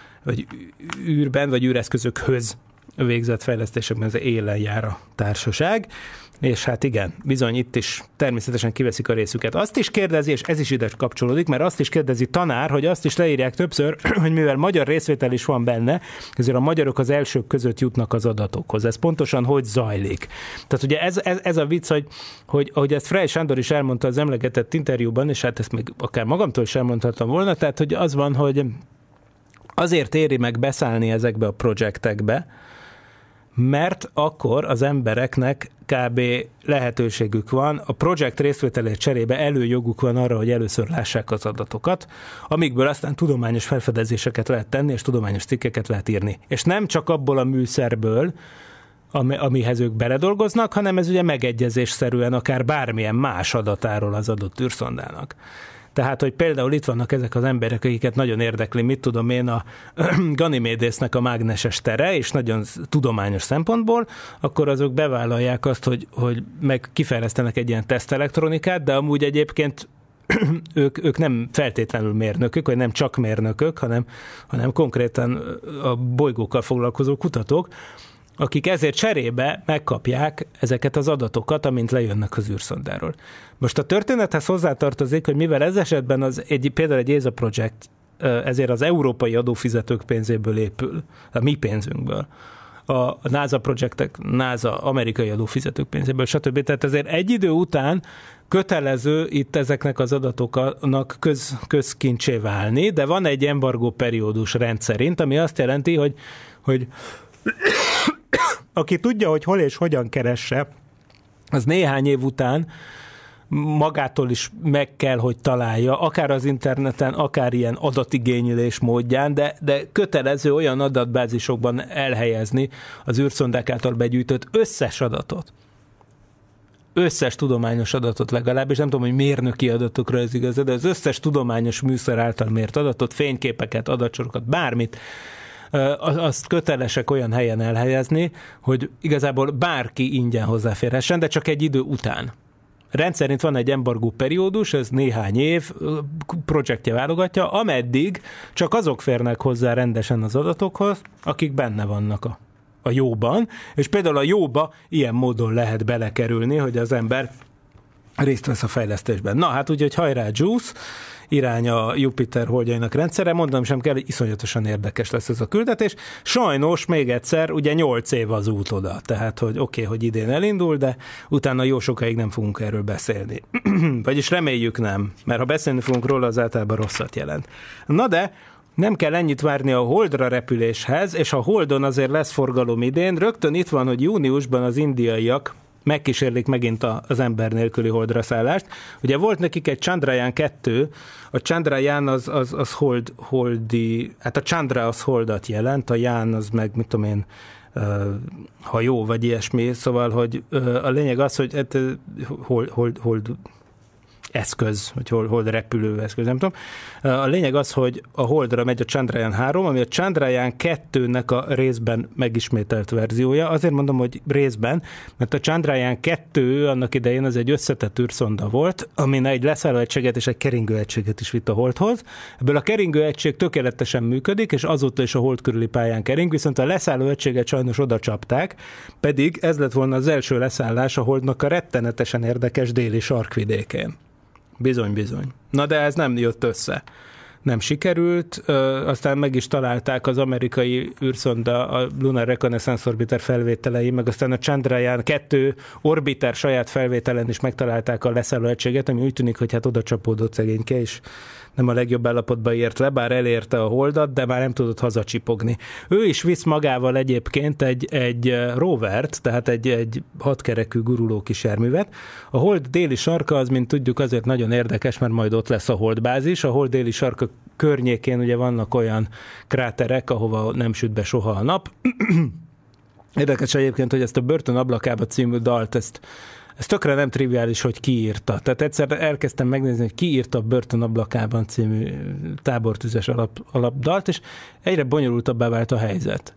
vagy űreszközökhöz végzett fejlesztésekben az élen jár a társaság, és hát igen, bizony itt is természetesen kiveszik a részüket. Azt is kérdezi, és ez is ide kapcsolódik, mert azt is kérdezi tanár, hogy azt is leírják többször, hogy mivel magyar részvétel is van benne, ezért a magyarok az elsők között jutnak az adatokhoz. Ez pontosan hogy zajlik? Tehát ugye ez a vicc, hogy ezt Frey Sándor is elmondta az emlegetett interjúban, és hát ezt még akár magamtól is elmondhattam volna, tehát hogy az van, hogy azért éri meg beszállni ezekbe a projektekbe, mert akkor az embereknek kb. Lehetőségük van, a projekt részvételért cserébe előjoguk van arra, hogy először lássák az adatokat, amikből aztán tudományos felfedezéseket lehet tenni, és tudományos cikkeket lehet írni. És nem csak abból a műszerből, amihez ők beledolgoznak, hanem ez ugye megegyezésszerűen akár bármilyen más adatáról az adott űrszondának. Tehát, hogy például itt vannak ezek az emberek, akiket nagyon érdekli, mit tudom én, a Ganymédésznek a mágneses tere, és nagyon tudományos szempontból, akkor azok bevállalják azt, hogy meg kifejlesztenek egy ilyen tesztelektronikát, de amúgy egyébként ők nem feltétlenül mérnökök, vagy nem csak mérnökök, hanem konkrétan a bolygókkal foglalkozó kutatók, akik ezért cserébe megkapják ezeket az adatokat, amint lejönnek az űrszondáról. Most a történethez hozzátartozik, hogy mivel ez esetben például egy ESA projekt, ezért az európai adófizetők pénzéből épül, a mi pénzünkből, a NASA projektek, NASA amerikai adófizetők pénzéből, stb. Tehát ezért egy idő után kötelező itt ezeknek az adatoknak közkincsé válni, de van egy embargó periódus rendszerint, ami azt jelenti, hogy aki tudja, hogy hol és hogyan keresse, az néhány év után magától is meg kell, hogy találja, akár az interneten, akár ilyen adatigénylés módján, de kötelező olyan adatbázisokban elhelyezni az űrszondák által begyűjtött összes adatot. Összes tudományos adatot legalábbis, nem tudom, hogy mérnöki adatokra ez igaz, de az összes tudományos műszer által mért adatot, fényképeket, adatsorokat, bármit, azt kötelesek olyan helyen elhelyezni, hogy igazából bárki ingyen hozzáférhessen, de csak egy idő után. Rendszerint van egy embargó periódus, ez néhány év, projektje válogatja, ameddig csak azok férnek hozzá rendesen az adatokhoz, akik benne vannak a jóban, és például a jóba ilyen módon lehet belekerülni, hogy az ember részt vesz a fejlesztésben. Na hát úgyhogy hajrá, Juice, irány a Jupiter holdjainak rendszere. Mondom sem kell, hogy iszonyatosan érdekes lesz ez a küldetés. Sajnos még egyszer, ugye 8 év az út oda, tehát hogy oké, hogy idén elindul, de utána jó sokáig nem fogunk erről beszélni. Vagyis reméljük nem, mert ha beszélni fogunk róla, az általában rosszat jelent. Na de nem kell ennyit várni a Holdra repüléshez, és a Holdon azért lesz forgalom idén. Rögtön itt van, hogy júniusban az indiaiak megkísérlik megint az ember nélküli holdra szállást. Ugye volt nekik egy Chandrayaan 2, a Chandrayaan az holdi, hát a Chandra az holdat jelent, a Yaan az meg, mit tudom én, hajó, vagy ilyesmi, szóval, hogy a lényeg az, hogy hát, hold eszköz, vagy hold repülő eszköz, nem tudom. A lényeg az, hogy a Holdra megy a Chandrayaan 3, ami a Chandrayaan 2-nek a részben megismételt verziója. Azért mondom, hogy részben, mert a Chandrayaan 2 annak idején az egy összetett űrszonda volt, amin egy leszállóegységet és egy keringőegységet is vitt a Holdhoz. Ebből a keringőegység tökéletesen működik, és azóta is a Hold körüli pályán kering, viszont a leszállóegységet sajnos oda csapták, pedig ez lett volna az első leszállás a Holdnak a rettenetesen érdekes déli sarkvidékén. Bizony. Na de ez nem jött össze. Nem sikerült, aztán meg is találták az amerikai űrszonda, a Lunar Reconnaissance Orbiter felvételei, meg aztán a Chandrayaan 2 orbiter saját felvételen is megtalálták a leszállóegységet, ami úgy tűnik, hogy hát oda csapódott szegényke, és nem a legjobb állapotba ért le, bár elérte a Holdat, de már nem tudott hazacsipogni. Ő is visz magával egyébként egy rovert, tehát egy 6 kerekű guruló kis járművet. A Hold déli sarka az, mint tudjuk, azért nagyon érdekes, mert majd ott lesz a Holdbázis. A Hold déli sarka környékén ugye vannak olyan kráterek, ahova nem süt be soha a nap. Érdekes egyébként, hogy ezt a Börtön ablakába című dalt, ez tökre nem triviális, hogy ki írta. Tehát egyszer elkezdtem megnézni, hogy ki írta a Börtön ablakában című tábortüzes alapdalt, és egyre bonyolultabbá vált a helyzet.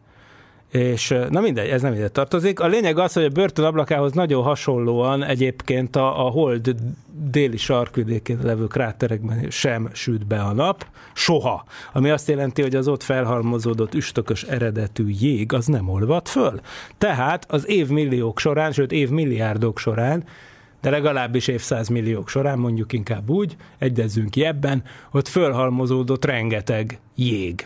És na mindegy, ez nem ide tartozik. A lényeg az, hogy a Börtön ablakához nagyon hasonlóan egyébként a Hold déli sarkvidékén levő kráterekben sem süt be a nap, soha. Ami azt jelenti, hogy az ott felhalmozódott üstökös eredetű jég az nem olvad föl. Tehát az évmilliók során, sőt évmilliárdok során, de legalábbis évszázmilliók során, mondjuk inkább úgy, egyezzünk ki ebben, ott fölhalmozódott rengeteg jég.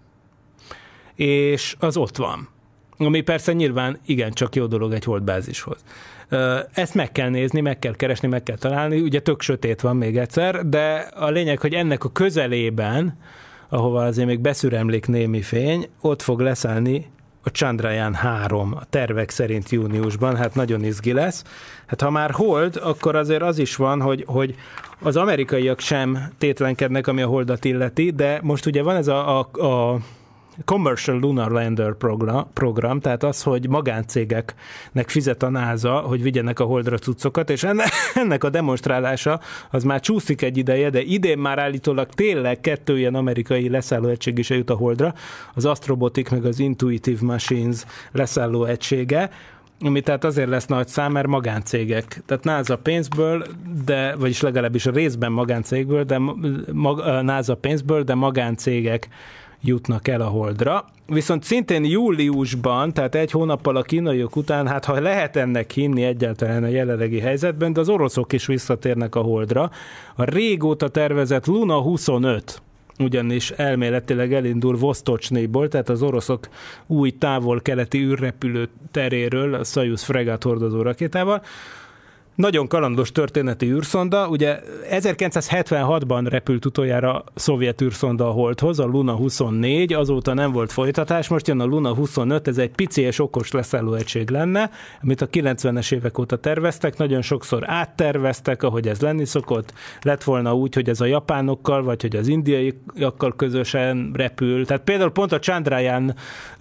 És az ott van. Ami persze nyilván igencsak jó dolog egy holdbázishoz. Ezt meg kell nézni, meg kell keresni, meg kell találni, ugye tök sötét van még egyszer, de a lényeg, hogy ennek a közelében, ahova azért még beszüremlik némi fény, ott fog leszállni a Chandrayaan 3 a tervek szerint júniusban, hát nagyon izgi lesz. Hát ha már Hold, akkor azért az is van, hogy az amerikaiak sem tétlenkednek, ami a Holdat illeti, de most ugye van ez a Commercial Lunar Lander program, tehát az, hogy magáncégeknek fizet a NASA, hogy vigyenek a Holdra cuccokat, és ennek a demonstrálása az már csúszik egy ideje, de idén már állítólag tényleg 2 ilyen amerikai leszállóegység is eljut a Holdra, az Astrobotic meg az Intuitive Machines leszállóegysége, ami tehát azért lesz nagy szám, mert magáncégek. Tehát NASA pénzből, vagyis legalábbis a részben magáncégből, NASA pénzből, de magáncégek jutnak el a Holdra. Viszont szintén júliusban, tehát 1 hónappal a kínaiak után, hát ha lehet ennek hinni egyáltalán a jelenlegi helyzetben, de az oroszok is visszatérnek a Holdra. A régóta tervezett Luna 25 ugyanis elméletileg elindul Vostochnyból, tehát az oroszok új távol-keleti űrrepülő teréről, a Szajuz Fregat hordozó rakétával. Nagyon kalandos történeti űrszonda, ugye 1976-ban repült utoljára szovjet űrszonda a Holdhoz, a Luna 24, azóta nem volt folytatás, most jön a Luna 25, ez egy pici és okos leszállóegység lenne, amit a 90-es évek óta terveztek, nagyon sokszor átterveztek, ahogy ez lenni szokott, lett volna úgy, hogy ez a japánokkal, vagy hogy az indiaiakkal közösen repül, tehát például pont a Chandrayaan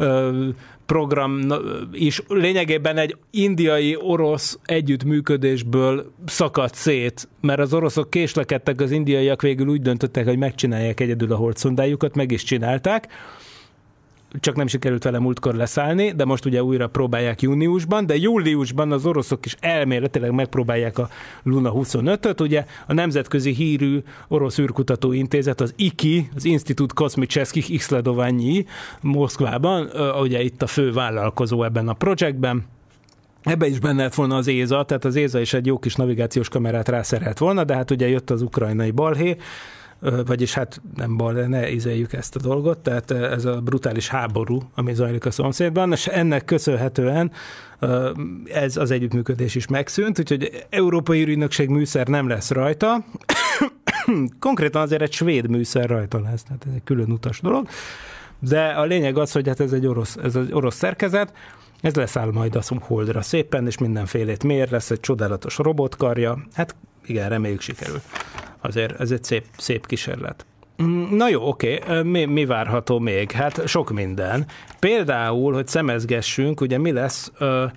program is lényegében egy indiai-orosz együttműködésből szakadt szét, mert az oroszok késlekedtek, az indiaiak végül úgy döntöttek, hogy megcsinálják egyedül a holdszondájukat, meg is csinálták, csak nem sikerült vele múltkor leszállni, de most ugye újra próbálják júniusban, de júliusban az oroszok is elméletileg megpróbálják a Luna 25-öt, ugye a nemzetközi hírű orosz űrkutató intézet, az IKI, az Institut Kosmicheskih Isledovanyi Moszkvában, ugye itt a fő vállalkozó ebben a projektben. Ebben is benne lett volna az ESA, tehát az ESA is egy jó kis navigációs kamerát rászerelt volna, de hát ugye jött az ukrajnai balhé, vagyis hát nem baj, ne ízeljük ezt a dolgot, tehát ez a brutális háború, ami zajlik a szomszédban, és ennek köszönhetően ez az együttműködés is megszűnt, úgyhogy Európai Ügynökség műszer nem lesz rajta, konkrétan azért egy svéd műszer rajta lesz, tehát ez egy külön utas dolog, de a lényeg az, hogy hát ez egy orosz szerkezet, ez leszáll majd a Holdra szépen, és mindenfélét mér, lesz egy csodálatos robotkarja, hát igen, reméljük sikerül. Azért ez egy szép kísérlet. Na jó, oké. Mi várható még? Hát sok minden. Például, hogy szemezgessünk, ugye mi lesz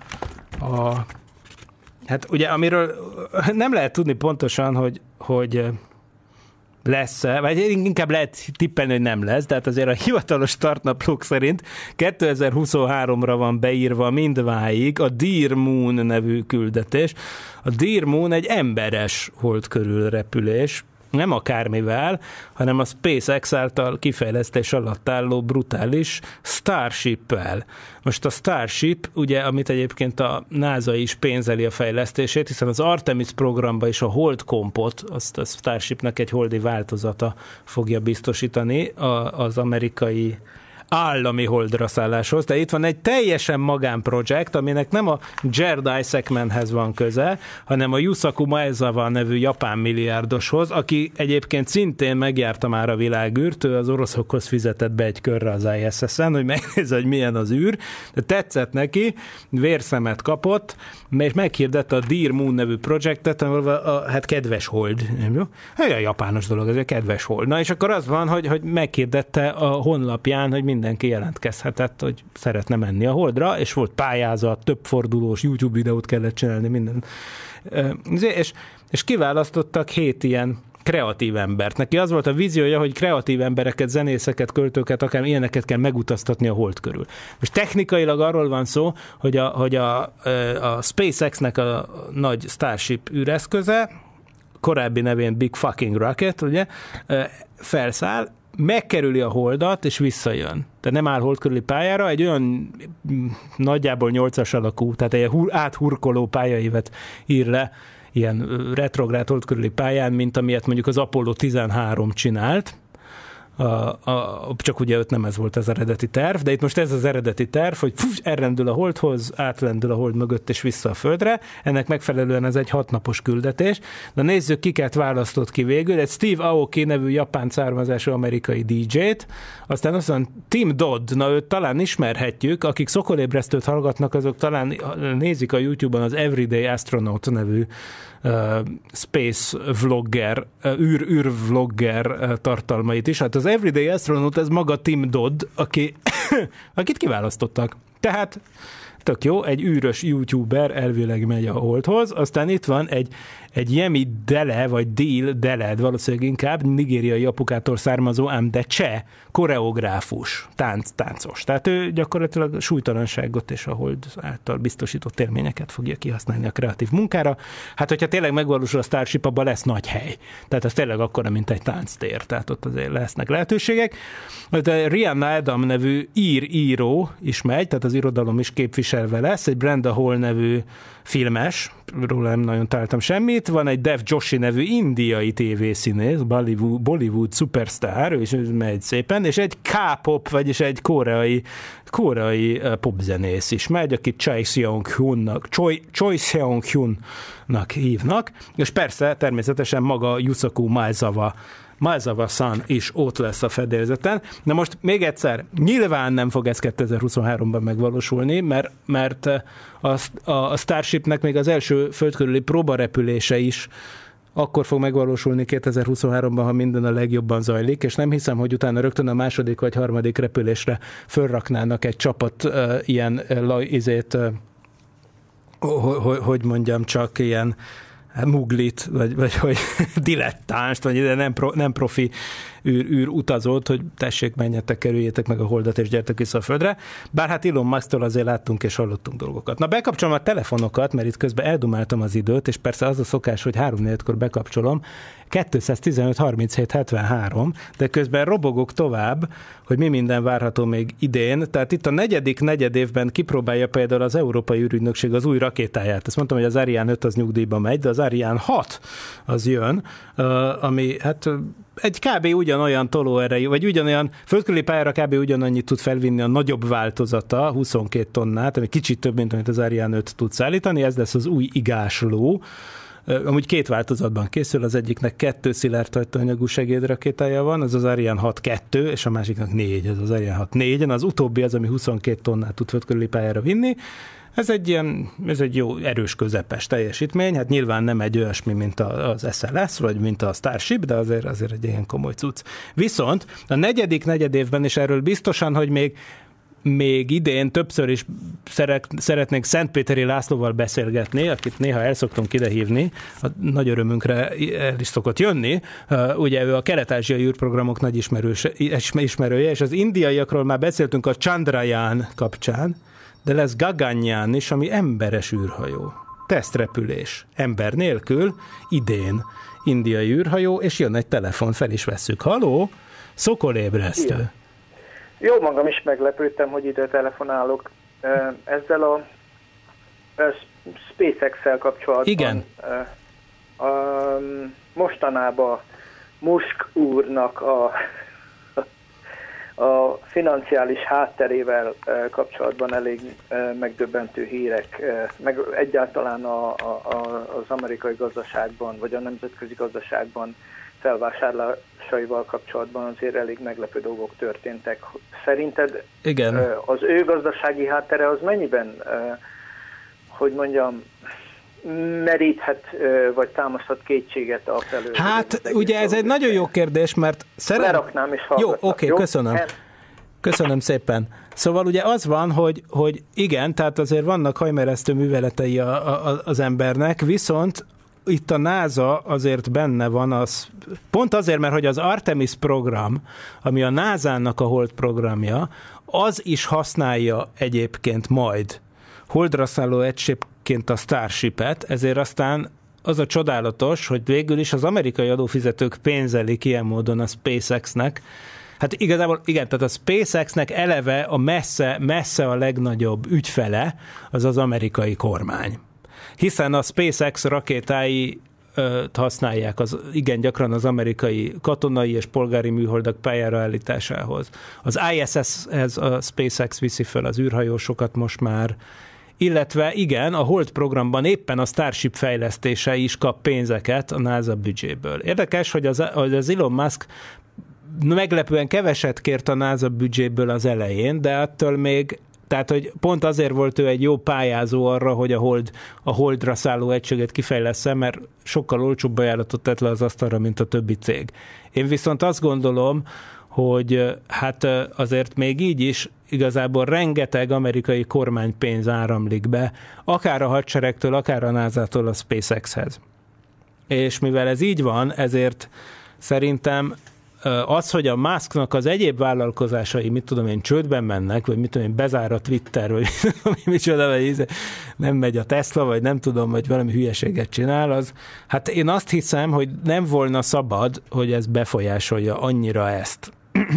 hát ugye amiről nem lehet tudni pontosan, hogy lesz-e, vagy inkább lehet tippelni, hogy nem lesz, tehát azért a hivatalos startnaplók szerint 2023-ra van beírva mindváig a Dear Moon nevű küldetés. A Dear Moon egy emberes hold körül repülés, nem akármivel, hanem a SpaceX által kifejlesztés alatt álló brutális Starship-el. Most a Starship, ugye, amit egyébként a NASA is pénzeli a fejlesztését, hiszen az Artemis programba is a Hold Compot, azt a Starshipnek egy holdi változata fogja biztosítani az amerikai állami holdra szálláshoz. De itt van egy teljesen magánprojekt, aminek nem a Jared Isaacmanhez van köze, hanem a Yusaku Maezawa nevű japán milliárdoshoz, aki egyébként szintén megjárta már a világűrt, ő az oroszokhoz fizetett be egy körre az ISS-en, hogy megnézze, hogy milyen az űr, de tetszett neki, vérszemet kapott, és meghirdette a Dear Moon nevű projektet, hát kedves hold, nem jó? Olyan japános dolog, ez egy kedves hold. Na és akkor az van, hogy meghirdette a honlapján, hogy mindenki jelentkezhetett, hogy szeretne menni a holdra, és volt pályázat, több fordulós YouTube videót kellett csinálni, minden. És kiválasztottak 7 ilyen kreatív embert. Neki az volt a víziója, hogy kreatív embereket, zenészeket, költőket, akár ilyeneket kell megutaztatni a hold körül. Most technikailag arról van szó, hogy a SpaceX-nek a nagy Starship űreszköze, korábbi nevén Big Fucking Rocket, ugye, felszáll, megkerüli a holdat, és visszajön. Tehát nem áll hold körüli pályára, egy olyan nagyjából 8-as alakú, tehát egy áthurkoló pályaévet ír le, ilyen retrográd hold körüli pályán, mint amilyet mondjuk az Apollo 13 csinált. Csak ugye ott nem ez volt az eredeti terv, de itt most ez az eredeti terv, hogy elrendül a holdhoz, átlendül a hold mögött és vissza a földre. Ennek megfelelően ez egy 6 napos küldetés. De nézzük, kiket választott ki végül. Egy Steve Aoki nevű japán származású amerikai DJ-t, aztán Tim Dodd, na őt talán ismerhetjük, akik szokolébresztőt hallgatnak, azok talán nézik a YouTube-on az Everyday Astronaut nevű space vlogger, űrvlogger tartalmait is. Hát az Everyday Astronaut, ez maga Tim Dodd, akit kiválasztottak. Tehát tök jó, egy űrös YouTuber elvileg megy a holdhoz, aztán itt van egy Yemi Dele, vagy Dele, valószínűleg inkább nigériai apukától származó, ám de cseh koreográfus, táncos. Tehát ő gyakorlatilag a súlytalanságot és a hold által biztosított élményeket fogja kihasználni a kreatív munkára. Hát, hogyha tényleg megvalósul a Starship, abban lesz nagy hely. Tehát az tényleg akkora, mint egy tánctér. Tehát ott azért lesznek lehetőségek. De Rihanna Adam nevű író is megy, tehát az irodalom is képviselve lesz. Egy Brenda Hall nevű filmes, róla nem nagyon találtam semmit. Van egy Dev Joshi nevű indiai tévészínész, Bollywood superstar, ő is megy szépen, és egy K-pop, vagyis egy koreai popzenész is megy, akit Choi Seong-hyunnak hívnak, és persze természetesen maga Yusaku Maezawa-san is ott lesz a fedélzeten. Na most még egyszer, nyilván nem fog ez 2023-ban megvalósulni, mert a Starshipnek még az első földkörüli próbarepülése is akkor fog megvalósulni 2023-ban, ha minden a legjobban zajlik, és nem hiszem, hogy utána rögtön a második vagy harmadik repülésre fölraknának egy csapat ilyen hogy mondjam, csak ilyen muglit, vagy hogy dilettánst, vagy nem profi űrutazót, hogy tessék, menjetek, kerüljétek meg a holdat, és gyertek vissza a földre. Bár hát Elon Musk-tól azért láttunk és hallottunk dolgokat. Na, bekapcsolom a telefonokat, mert itt közben eldumáltam az időt, és persze az a szokás, hogy 3-4-kor bekapcsolom. 215-37-73, de közben robogok tovább, hogy mi minden várható még idén. Tehát itt a negyedik negyedévben kipróbálja például az Európai űrügynökség az új rakétáját. Ezt mondtam, hogy az Ariane 5 az nyugdíjba megy, de az Ariane 6 az jön, ami hát egy kb. Ugyanolyan tolóerejű, vagy ugyanolyan földkörüli pályára kb. Ugyanannyit tud felvinni a nagyobb változata, 22 tonnát, ami kicsit több, mint amit az Ariane 5 tud szállítani. Ez lesz az új igásló. Amúgy 2 változatban készül, az egyiknek 2 szilárd hajtóanyagú segédrakétája van, az Ariane 6 2, és a másiknak 4, ez az Ariane 6 4, az utóbbi az, ami 22 tonnát tud földkörüli pályára vinni. Ez egy jó, erős, közepes teljesítmény, hát nyilván nem egy olyasmi, mint az SLS, vagy mint a Starship, de azért egy ilyen komoly cucc. Viszont a negyedik negyedévben, és erről biztosan, hogy még idén többször is szeretnénk Szentpéteri Lászlóval beszélgetni, akit néha el szoktunk idehívni, a nagy örömünkre el is szokott jönni. Ugye ő a kelet-ázsiai űrprogramok nagy ismerője, és az indiaiakról már beszéltünk a Chandrayaan kapcsán, de lesz Gaganyaan is, ami emberes űrhajó. Tesztrepülés. Ember nélkül, idén indiai űrhajó, és jön egy telefon, fel is vesszük. Haló? Szokolébresztő.
Igen. Jó, magam is meglepődtem, hogy ide telefonálok. Ezzel a SpaceX-szel kapcsolatban.
Igen.
Mostanában Musk úrnak a financiális hátterével kapcsolatban elég megdöbbentő hírek, meg egyáltalán az amerikai gazdaságban, vagy a nemzetközi gazdaságban felvásárlásaival kapcsolatban azért elég meglepő dolgok történtek. Szerinted
igen,
az ő gazdasági háttere az mennyiben, hogy mondjam, meríthet, vagy támaszhat kétséget a felől?
Hát, ugye ez egy nagyon jó kérdés, mert
leraknám és hallgatnak.
Jó, oké, köszönöm. Köszönöm szépen. Szóval ugye az van, hogy igen, tehát azért vannak hajmeresztő műveletei az embernek, viszont itt a NASA azért benne van, az pont azért, mert hogy az Artemis program, ami a NASA-nak a Hold programja, az is használja egyébként majd holdra szálló egységként a Starship-et, ezért aztán az a csodálatos, hogy végül is az amerikai adófizetők pénzelik ilyen módon a SpaceX-nek. Hát igazából igen, tehát a SpaceX-nek eleve a messze a legnagyobb ügyfele az az amerikai kormány. Hiszen a SpaceX rakétái használják igen gyakran az amerikai katonai és polgári műholdak pályára állításához. Az ISS-hez a SpaceX viszi fel az űrhajósokat most már, illetve igen, a Hold programban éppen a Starship fejlesztése is kap pénzeket a NASA büdzséből. Érdekes, hogy az Elon Musk meglepően keveset kért a NASA büdzséből az elején, de attól még, tehát hogy pont azért volt ő egy jó pályázó arra, hogy a Holdra szálló egységet kifejlessze, mert sokkal olcsóbb ajánlatot tett le az asztalra, mint a többi cég. Én viszont azt gondolom, hogy hát azért még így is igazából rengeteg amerikai kormánypénz áramlik be, akár a hadseregtől, akár a NASA-tól a SpaceX-hez. És mivel ez így van, ezért szerintem az, hogy a Musknak az egyéb vállalkozásai, mit tudom én, csődben mennek, vagy mit tudom én, bezár a Twitter, vagy micsoda, vagy nem megy a Tesla, vagy nem tudom, vagy valami hülyeséget csinál, az, hát én azt hiszem, hogy nem volna szabad, hogy ez befolyásolja annyira ezt.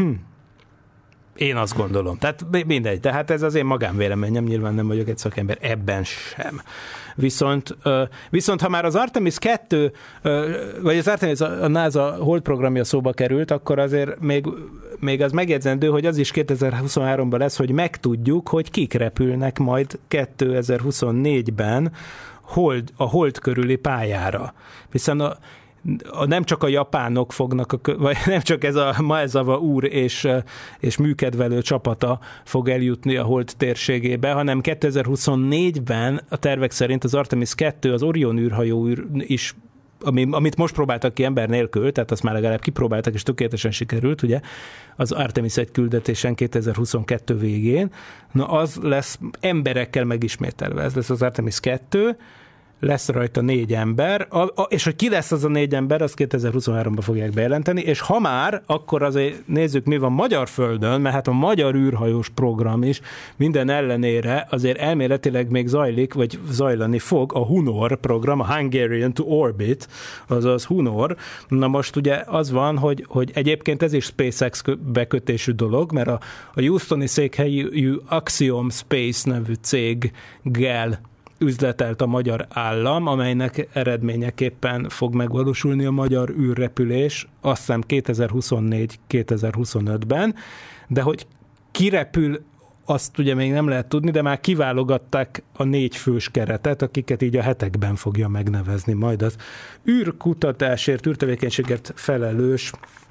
Én azt gondolom. Tehát mindegy. Tehát ez az én magánvéleményem, nyilván nem vagyok egy szakember ebben sem. Viszont ha már az Artemis 2, vagy az Artemis a NASA Hold programja szóba került, akkor azért még az megjegyzendő, hogy az is 2023-ban lesz, hogy megtudjuk, hogy kik repülnek majd 2024-ben a Hold körüli pályára. Hiszen nem csak a japánok fognak, vagy nem csak ez a Maezawa úr és műkedvelő csapata fog eljutni a Hold térségébe, hanem 2024-ben a tervek szerint az Artemis 2, az Orion űrhajó is, amit most próbáltak ki ember nélkül, tehát azt már legalább kipróbáltak, és tökéletesen sikerült, ugye, az Artemis 1 küldetésen 2022 végén. Na, az lesz emberekkel megismételve. Ez lesz az Artemis 2, lesz rajta 4 ember, és hogy ki lesz az a 4 ember, azt 2023-ban fogják bejelenteni, és ha már, akkor azért nézzük, mi van magyar földön, mert hát a magyar űrhajós program is minden ellenére azért elméletileg még zajlik, vagy zajlani fog a HUNOR program, a Hungarian to Orbit, azaz HUNOR. Na most ugye az van, hogy egyébként ez is SpaceX bekötésű dolog, mert a Houstoni székhelyű Axiom Space nevű céggel üzletelt a magyar állam, amelynek eredményeképpen fog megvalósulni a magyar űrrepülés, azt hiszem 2024-2025-ben, de hogy ki repül, azt ugye még nem lehet tudni, de már kiválogatták a 4 fős keretet, akiket így a hetekben fogja megnevezni majd az űrkutatásért, űrtevékenységért felelős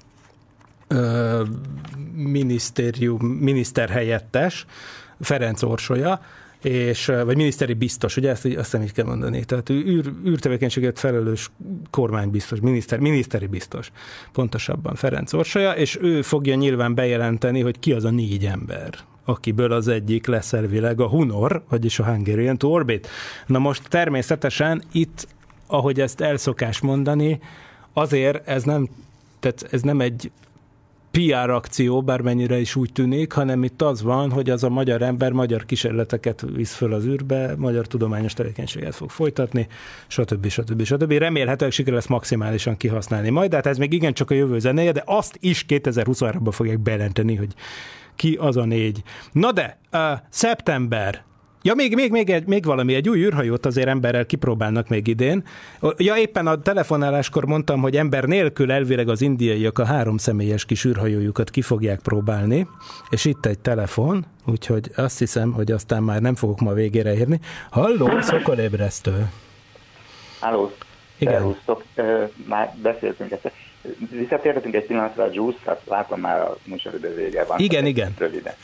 miniszterhelyettes, Ferenc Orsolya, vagy miniszteri biztos, ugye ezt hiszem így kell mondani. Tehát űrtevékenységet felelős kormánybiztos, miniszteri biztos, pontosabban Ferenc Orsolya, és ő fogja nyilván bejelenteni, hogy ki az a 4 ember, akiből az egyik lesz elvileg a HUNOR, vagyis a Hungarian to Orbit. Na most természetesen itt, ahogy ezt elszokás mondani, azért ez nem egy PR akció, bármennyire is úgy tűnik, hanem itt az van, hogy az a magyar ember magyar kísérleteket visz föl az űrbe, magyar tudományos tevékenységet fog folytatni, stb. Remélhetőleg sikerül lesz maximálisan kihasználni majd, de hát ez még igencsak a jövő zenéje, de azt is 2023-ban fogják bejelenteni, hogy ki az a 4. Na de, szeptember. Ja, még valami, egy új űrhajót azért emberrel kipróbálnak még idén. Ja, éppen a telefonáláskor mondtam, hogy ember nélkül elvileg az indiaiak a 3 személyes kis űrhajójukat ki fogják próbálni, és itt egy telefon, úgyhogy azt hiszem, hogy aztán már nem fogok ma végére érni. Halló, Szokolébresztő.
Halló,
igen.
Szerusztok, már beszéltünk ezt. Visszatérhetünk egy pillanatra a JUICE-t, látom már a műsoridő vége van.
Igen.
Röviden.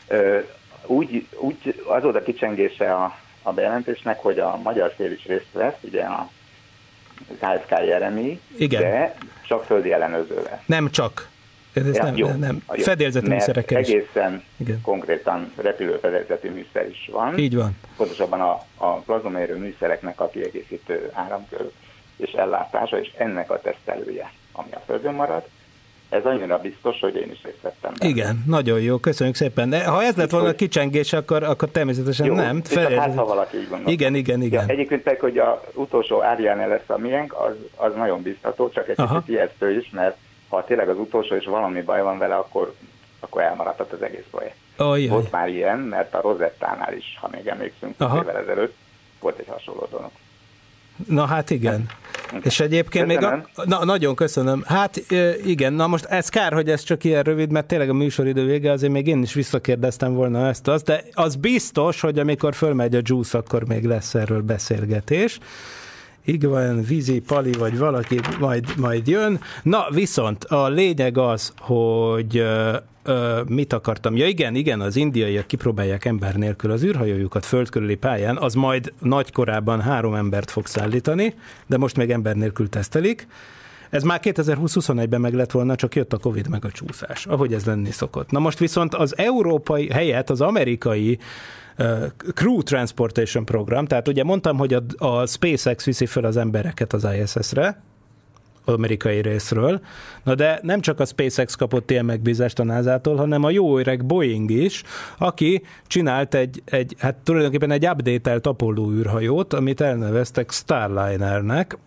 Úgy az volt a kicsengése a bejelentésnek, hogy a magyar fél is részt vesz, ugye a KFK Jeremy, de csak földi ellenőrzővel.
Nem csak. Ez nem. Fedélzeti műszerekkel is.
Egészen konkrétan repülőfedélzeti műszer is van.
Így van.
Pontosabban a plazmamérő műszereknek a kiegészítő áramkör és ellátása, és ennek a tesztelője, ami a földön marad. Ez annyira biztos, hogy én is részt vettem benne.
Igen, nagyon jó, köszönjük szépen. De ha ez lett volna a kicsengés, akkor természetesen jó, nem.
Hát, ha valaki így gondol.
Igen.
Ja, egyébként pedig, hogy az utolsó Ariane lesz a miénk, az nagyon biztató, csak egy kicsit ijesztő is, mert ha tényleg az utolsó és valami baj van vele, akkor elmaradhat az egész projekt. Volt már ilyen, mert a Rosettánál is, ha még emlékszünk, évvel ezelőtt volt egy hasonló dolog.
Na hát igen. És egyébként köszönöm. Nagyon köszönöm. Hát igen, na most ez kár, hogy ez csak ilyen rövid, mert tényleg a műsoridő vége, azért még én is visszakérdeztem volna ezt, de az biztos, hogy amikor fölmegy a JUICE, akkor még lesz erről beszélgetés. Igen, Vízi, Pali, vagy valaki majd jön. Na, viszont a lényeg az, hogy mit akartam? Ja igen, az indiaiak kipróbálják ember nélkül az űrhajójukat földkörüli pályán, az majd nagykorában 3 embert fog szállítani, de most még ember nélkül tesztelik. Ez már 2020-21-ben meg lett volna, csak jött a Covid meg a csúszás, ahogy ez lenni szokott. Na most viszont az európai helyett az amerikai Crew Transportation Program, tehát ugye mondtam, hogy a SpaceX viszi fel az embereket az ISS-re, amerikai részről. Na de nem csak a SpaceX kapott ilyen megbízást a NASA-tól, hanem a jó öreg Boeing is, aki csinált hát tulajdonképpen egy update-elt Apollo űrhajót, amit elneveztek Starlinernek,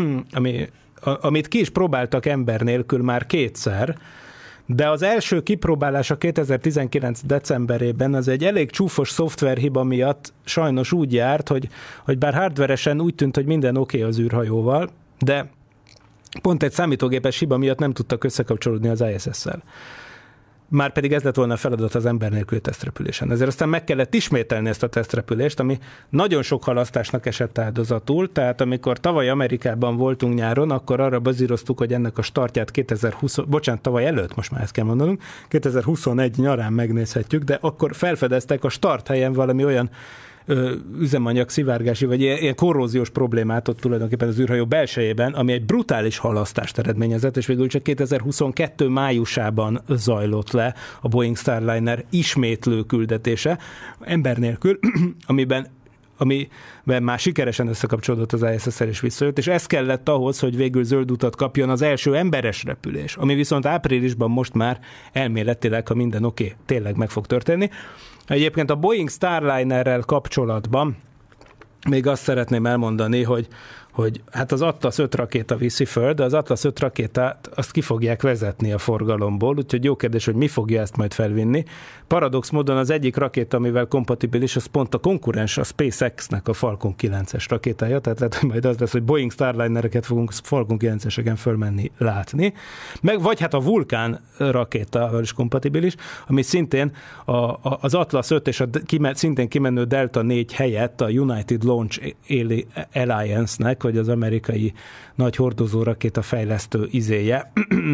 amit ki is próbáltak ember nélkül már 2-szer, de az első kipróbálása 2019. decemberében az egy elég csúfos szoftverhiba miatt sajnos úgy járt, hogy bár hardveresen úgy tűnt, hogy minden oké az űrhajóval, de pont egy számítógépes hiba miatt nem tudtak összekapcsolódni az ISS-szel. Márpedig ez lett volna a feladat az ember nélkül tesztrepülésen. Ezért aztán meg kellett ismételni ezt a tesztrepülést, ami nagyon sok halasztásnak esett áldozatul, tehát amikor tavaly Amerikában voltunk nyáron, akkor arra bazíroztuk, hogy ennek a startját tavaly előtt, most már ezt kell mondanunk, 2021 nyarán megnézhetjük, de akkor felfedeztek a start helyen valami olyan üzemanyag szivárgási, vagy ilyen korróziós problémát ott tulajdonképpen az űrhajó belsejében, ami egy brutális halasztást eredményezett, és végül csak 2022 májusában zajlott le a Boeing Starliner ismétlő küldetése, ember nélkül, amiben amiben már sikeresen összekapcsolódott az ISS-el és visszajött, és ez kellett ahhoz, hogy végül zöld utat kapjon az első emberes repülés, ami viszont áprilisban most már elméletileg, ha minden oké, tényleg meg fog történni. Egyébként a Boeing Starlinerrel kapcsolatban még azt szeretném elmondani, hogy hát az Atlas 5 rakéta viszi föl, de az Atlas 5 rakétát azt ki fogják vezetni a forgalomból, úgyhogy jó kérdés, hogy mi fogja ezt majd felvinni. Paradox módon az egyik rakéta, amivel kompatibilis, az pont a konkurens, a SpaceX-nek a Falcon 9-es rakétája, tehát lehet, hogy majd az lesz, hogy Boeing Starlinereket fogunk Falcon 9-eseken fölmenni látni. Vagy hát a Vulcan rakétával is kompatibilis, ami szintén az Atlas 5 és a szintén kimenő Delta 4 helyett a United Launch Alliance-nek, vagy az amerikai nagy hordozó rakéta fejlesztő izéje,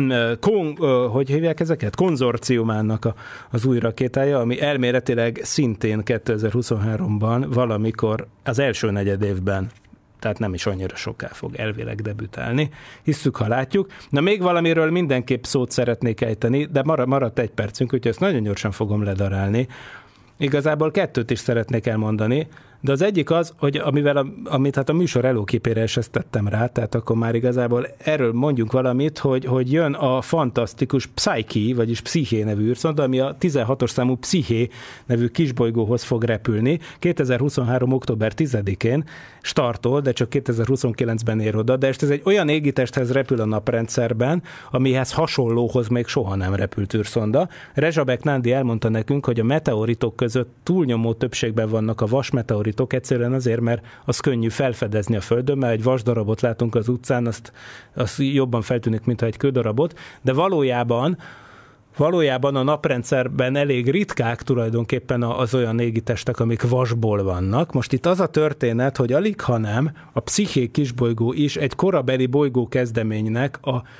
hogy hívják ezeket? Konzorciumának az új rakétája, ami elméletileg szintén 2023-ban valamikor az első negyedévben, tehát nem is annyira soká fog elvileg debütálni. Hisszük, ha látjuk. Na még valamiről mindenképp szót szeretnék ejteni, de maradt egy percünk, úgyhogy ezt nagyon gyorsan fogom ledarálni. Igazából kettőt is szeretnék elmondani, de az egyik az, hogy amit hát a műsor előképére is ezt tettem rá, tehát akkor már igazából erről mondjunk valamit, hogy jön a fantasztikus Psyche, vagyis Psyché nevű űrszonda, ami a 16-os számú Psyché nevű kisbolygóhoz fog repülni. 2023. október 10-én startol, de csak 2029-ben ér oda, de ez egy olyan égitesthez repül a naprendszerben, amihez hasonlóhoz még soha nem repült űrszonda. Rezsabek Nándi elmondta nekünk, hogy a meteoritok között túlnyomó többségben vannak a vasmeteoritok, egyszerűen azért, mert az könnyű felfedezni a Földön, mert egy vasdarabot látunk az utcán, azt jobban feltűnik, mintha egy kődarabot, de valójában a naprendszerben elég ritkák tulajdonképpen az olyan égitestek, amik vasból vannak. Most itt az a történet, hogy alig, hanem a Psyché kisbolygó is egy korabeli bolygó kezdeménynek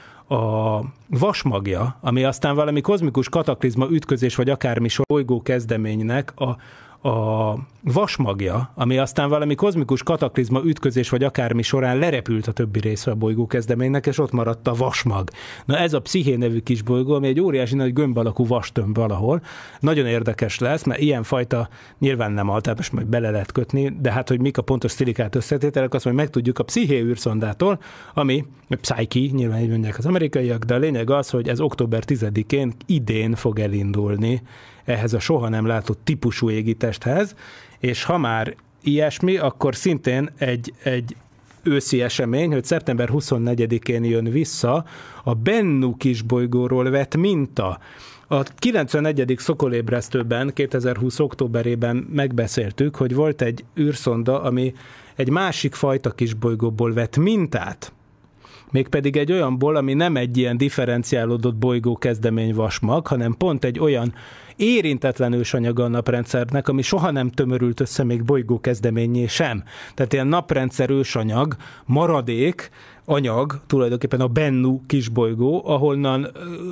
a vasmagja, ami aztán valami kozmikus kataklizma, ütközés vagy akármi bolygó kezdeménynek a vasmagja, ami aztán valami kozmikus kataklizma, ütközés vagy akármi során lerepült a többi része a bolygó kezdeménynek, és ott maradt a vasmag. Na ez a Psyché nevű kisbolygó, ami egy óriási nagy gömb alakú vastömb valahol. Nagyon érdekes lesz, mert ilyenfajta nyilván nem tehát most majd bele lehet kötni, de hát, hogy mik a pontos szilikát összetételek, azt majd megtudjuk a Psyché űrszondától, ami Psyche, nyilván így mondják az amerikaiak, de a lényeg az, hogy ez október 10-én idén fog elindulni ehhez a soha nem látott típusú égitesthez, és ha már ilyesmi, akkor szintén egy őszi esemény, hogy szeptember 24-én jön vissza a Bennu kisbolygóról vett minta. A 91. szokolébresztőben 2020. októberében megbeszéltük, hogy volt egy űrszonda, ami egy másik fajta kisbolygóból vett mintát, mégpedig egy olyanból, ami nem egy ilyen differenciálódott bolygó kezdemény vasmag, hanem pont egy olyan érintetlen ősanyaga a naprendszernek, ami soha nem tömörült össze még bolygó kezdeményé sem. Tehát ilyen naprendszer ősanyag, maradék anyag, tulajdonképpen a Bennu kisbolygó, ahonnan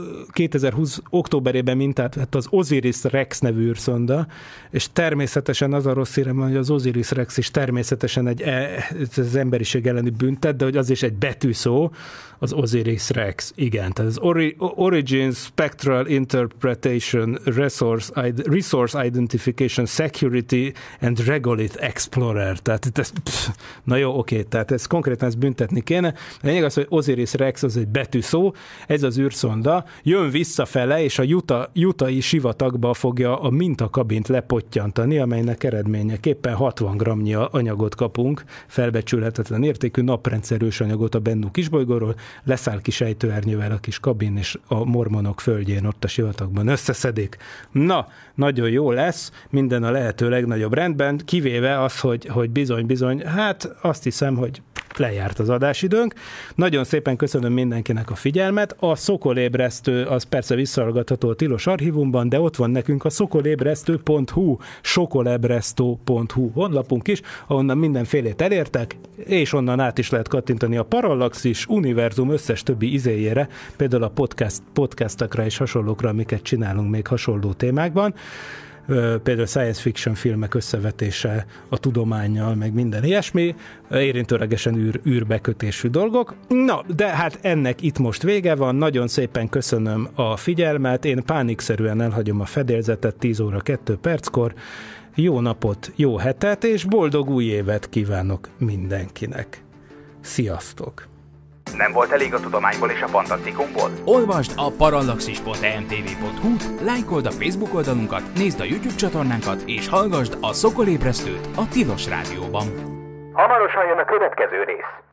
2020 októberében mintát vett az Osiris-Rex nevű űrszonda, és természetesen az a rossz hírem, hogy az Osiris-Rex is természetesen az emberiség elleni büntet, de hogy az is egy betűszó, az Osiris-Rex, igen. Tehát az Origin Spectral Interpretation Resource Identification Security and Regolith Explorer. Tehát na jó, oké, tehát ez konkrétan ezt büntetni kéne. A lényeg az, hogy Osiris-Rex az egy betűszó, ez az űrszonda, jön visszafele, és a jutai sivatagba fogja a mintakabint lepottyantani, amelynek eredményeképpen 60 g-nyi anyagot kapunk, felbecsülhetetlen értékű naprendszerűs anyagot a Bennu kisbolygóról, leszáll kis ejtőernyővel a kis kabin, és a mormonok földjén ott a sivatagban összeszedik. Na, nagyon jó lesz, minden a lehető legnagyobb rendben, kivéve az, hogy bizony, hát azt hiszem, hogy lejárt az adásidőnk. Nagyon szépen köszönöm mindenkinek a figyelmet. A Szokolébresztő az persze visszahallgatható a tilos archívumban, de ott van nekünk a sokolébresztő.hu, sokolebresztó.hu honlapunk is, ahonnan mindenfélét elértek, és onnan át is lehet kattintani a Parallaxis univerzum összes többi izéjére, például a podcastekra és hasonlókra, amiket csinálunk még hasonló témákban. Például science fiction filmek összevetése a tudománnyal, meg minden ilyesmi, érintőlegesen űrbekötésű dolgok. Na, de hát ennek itt most vége van, nagyon szépen köszönöm a figyelmet, én pánikszerűen elhagyom a fedélzetet 10 óra 2 perckor, jó napot, jó hetet, és boldog új évet kívánok mindenkinek. Sziasztok!
Nem volt elég a tudományból és a fantasztikumból? Olvasd a parallaxis.emtv.hu-t, lájkold a Facebook oldalunkat, nézd a YouTube csatornánkat, és hallgasd a Szokolébresztőt a Tilos Rádióban.
Hamarosan jön a következő rész.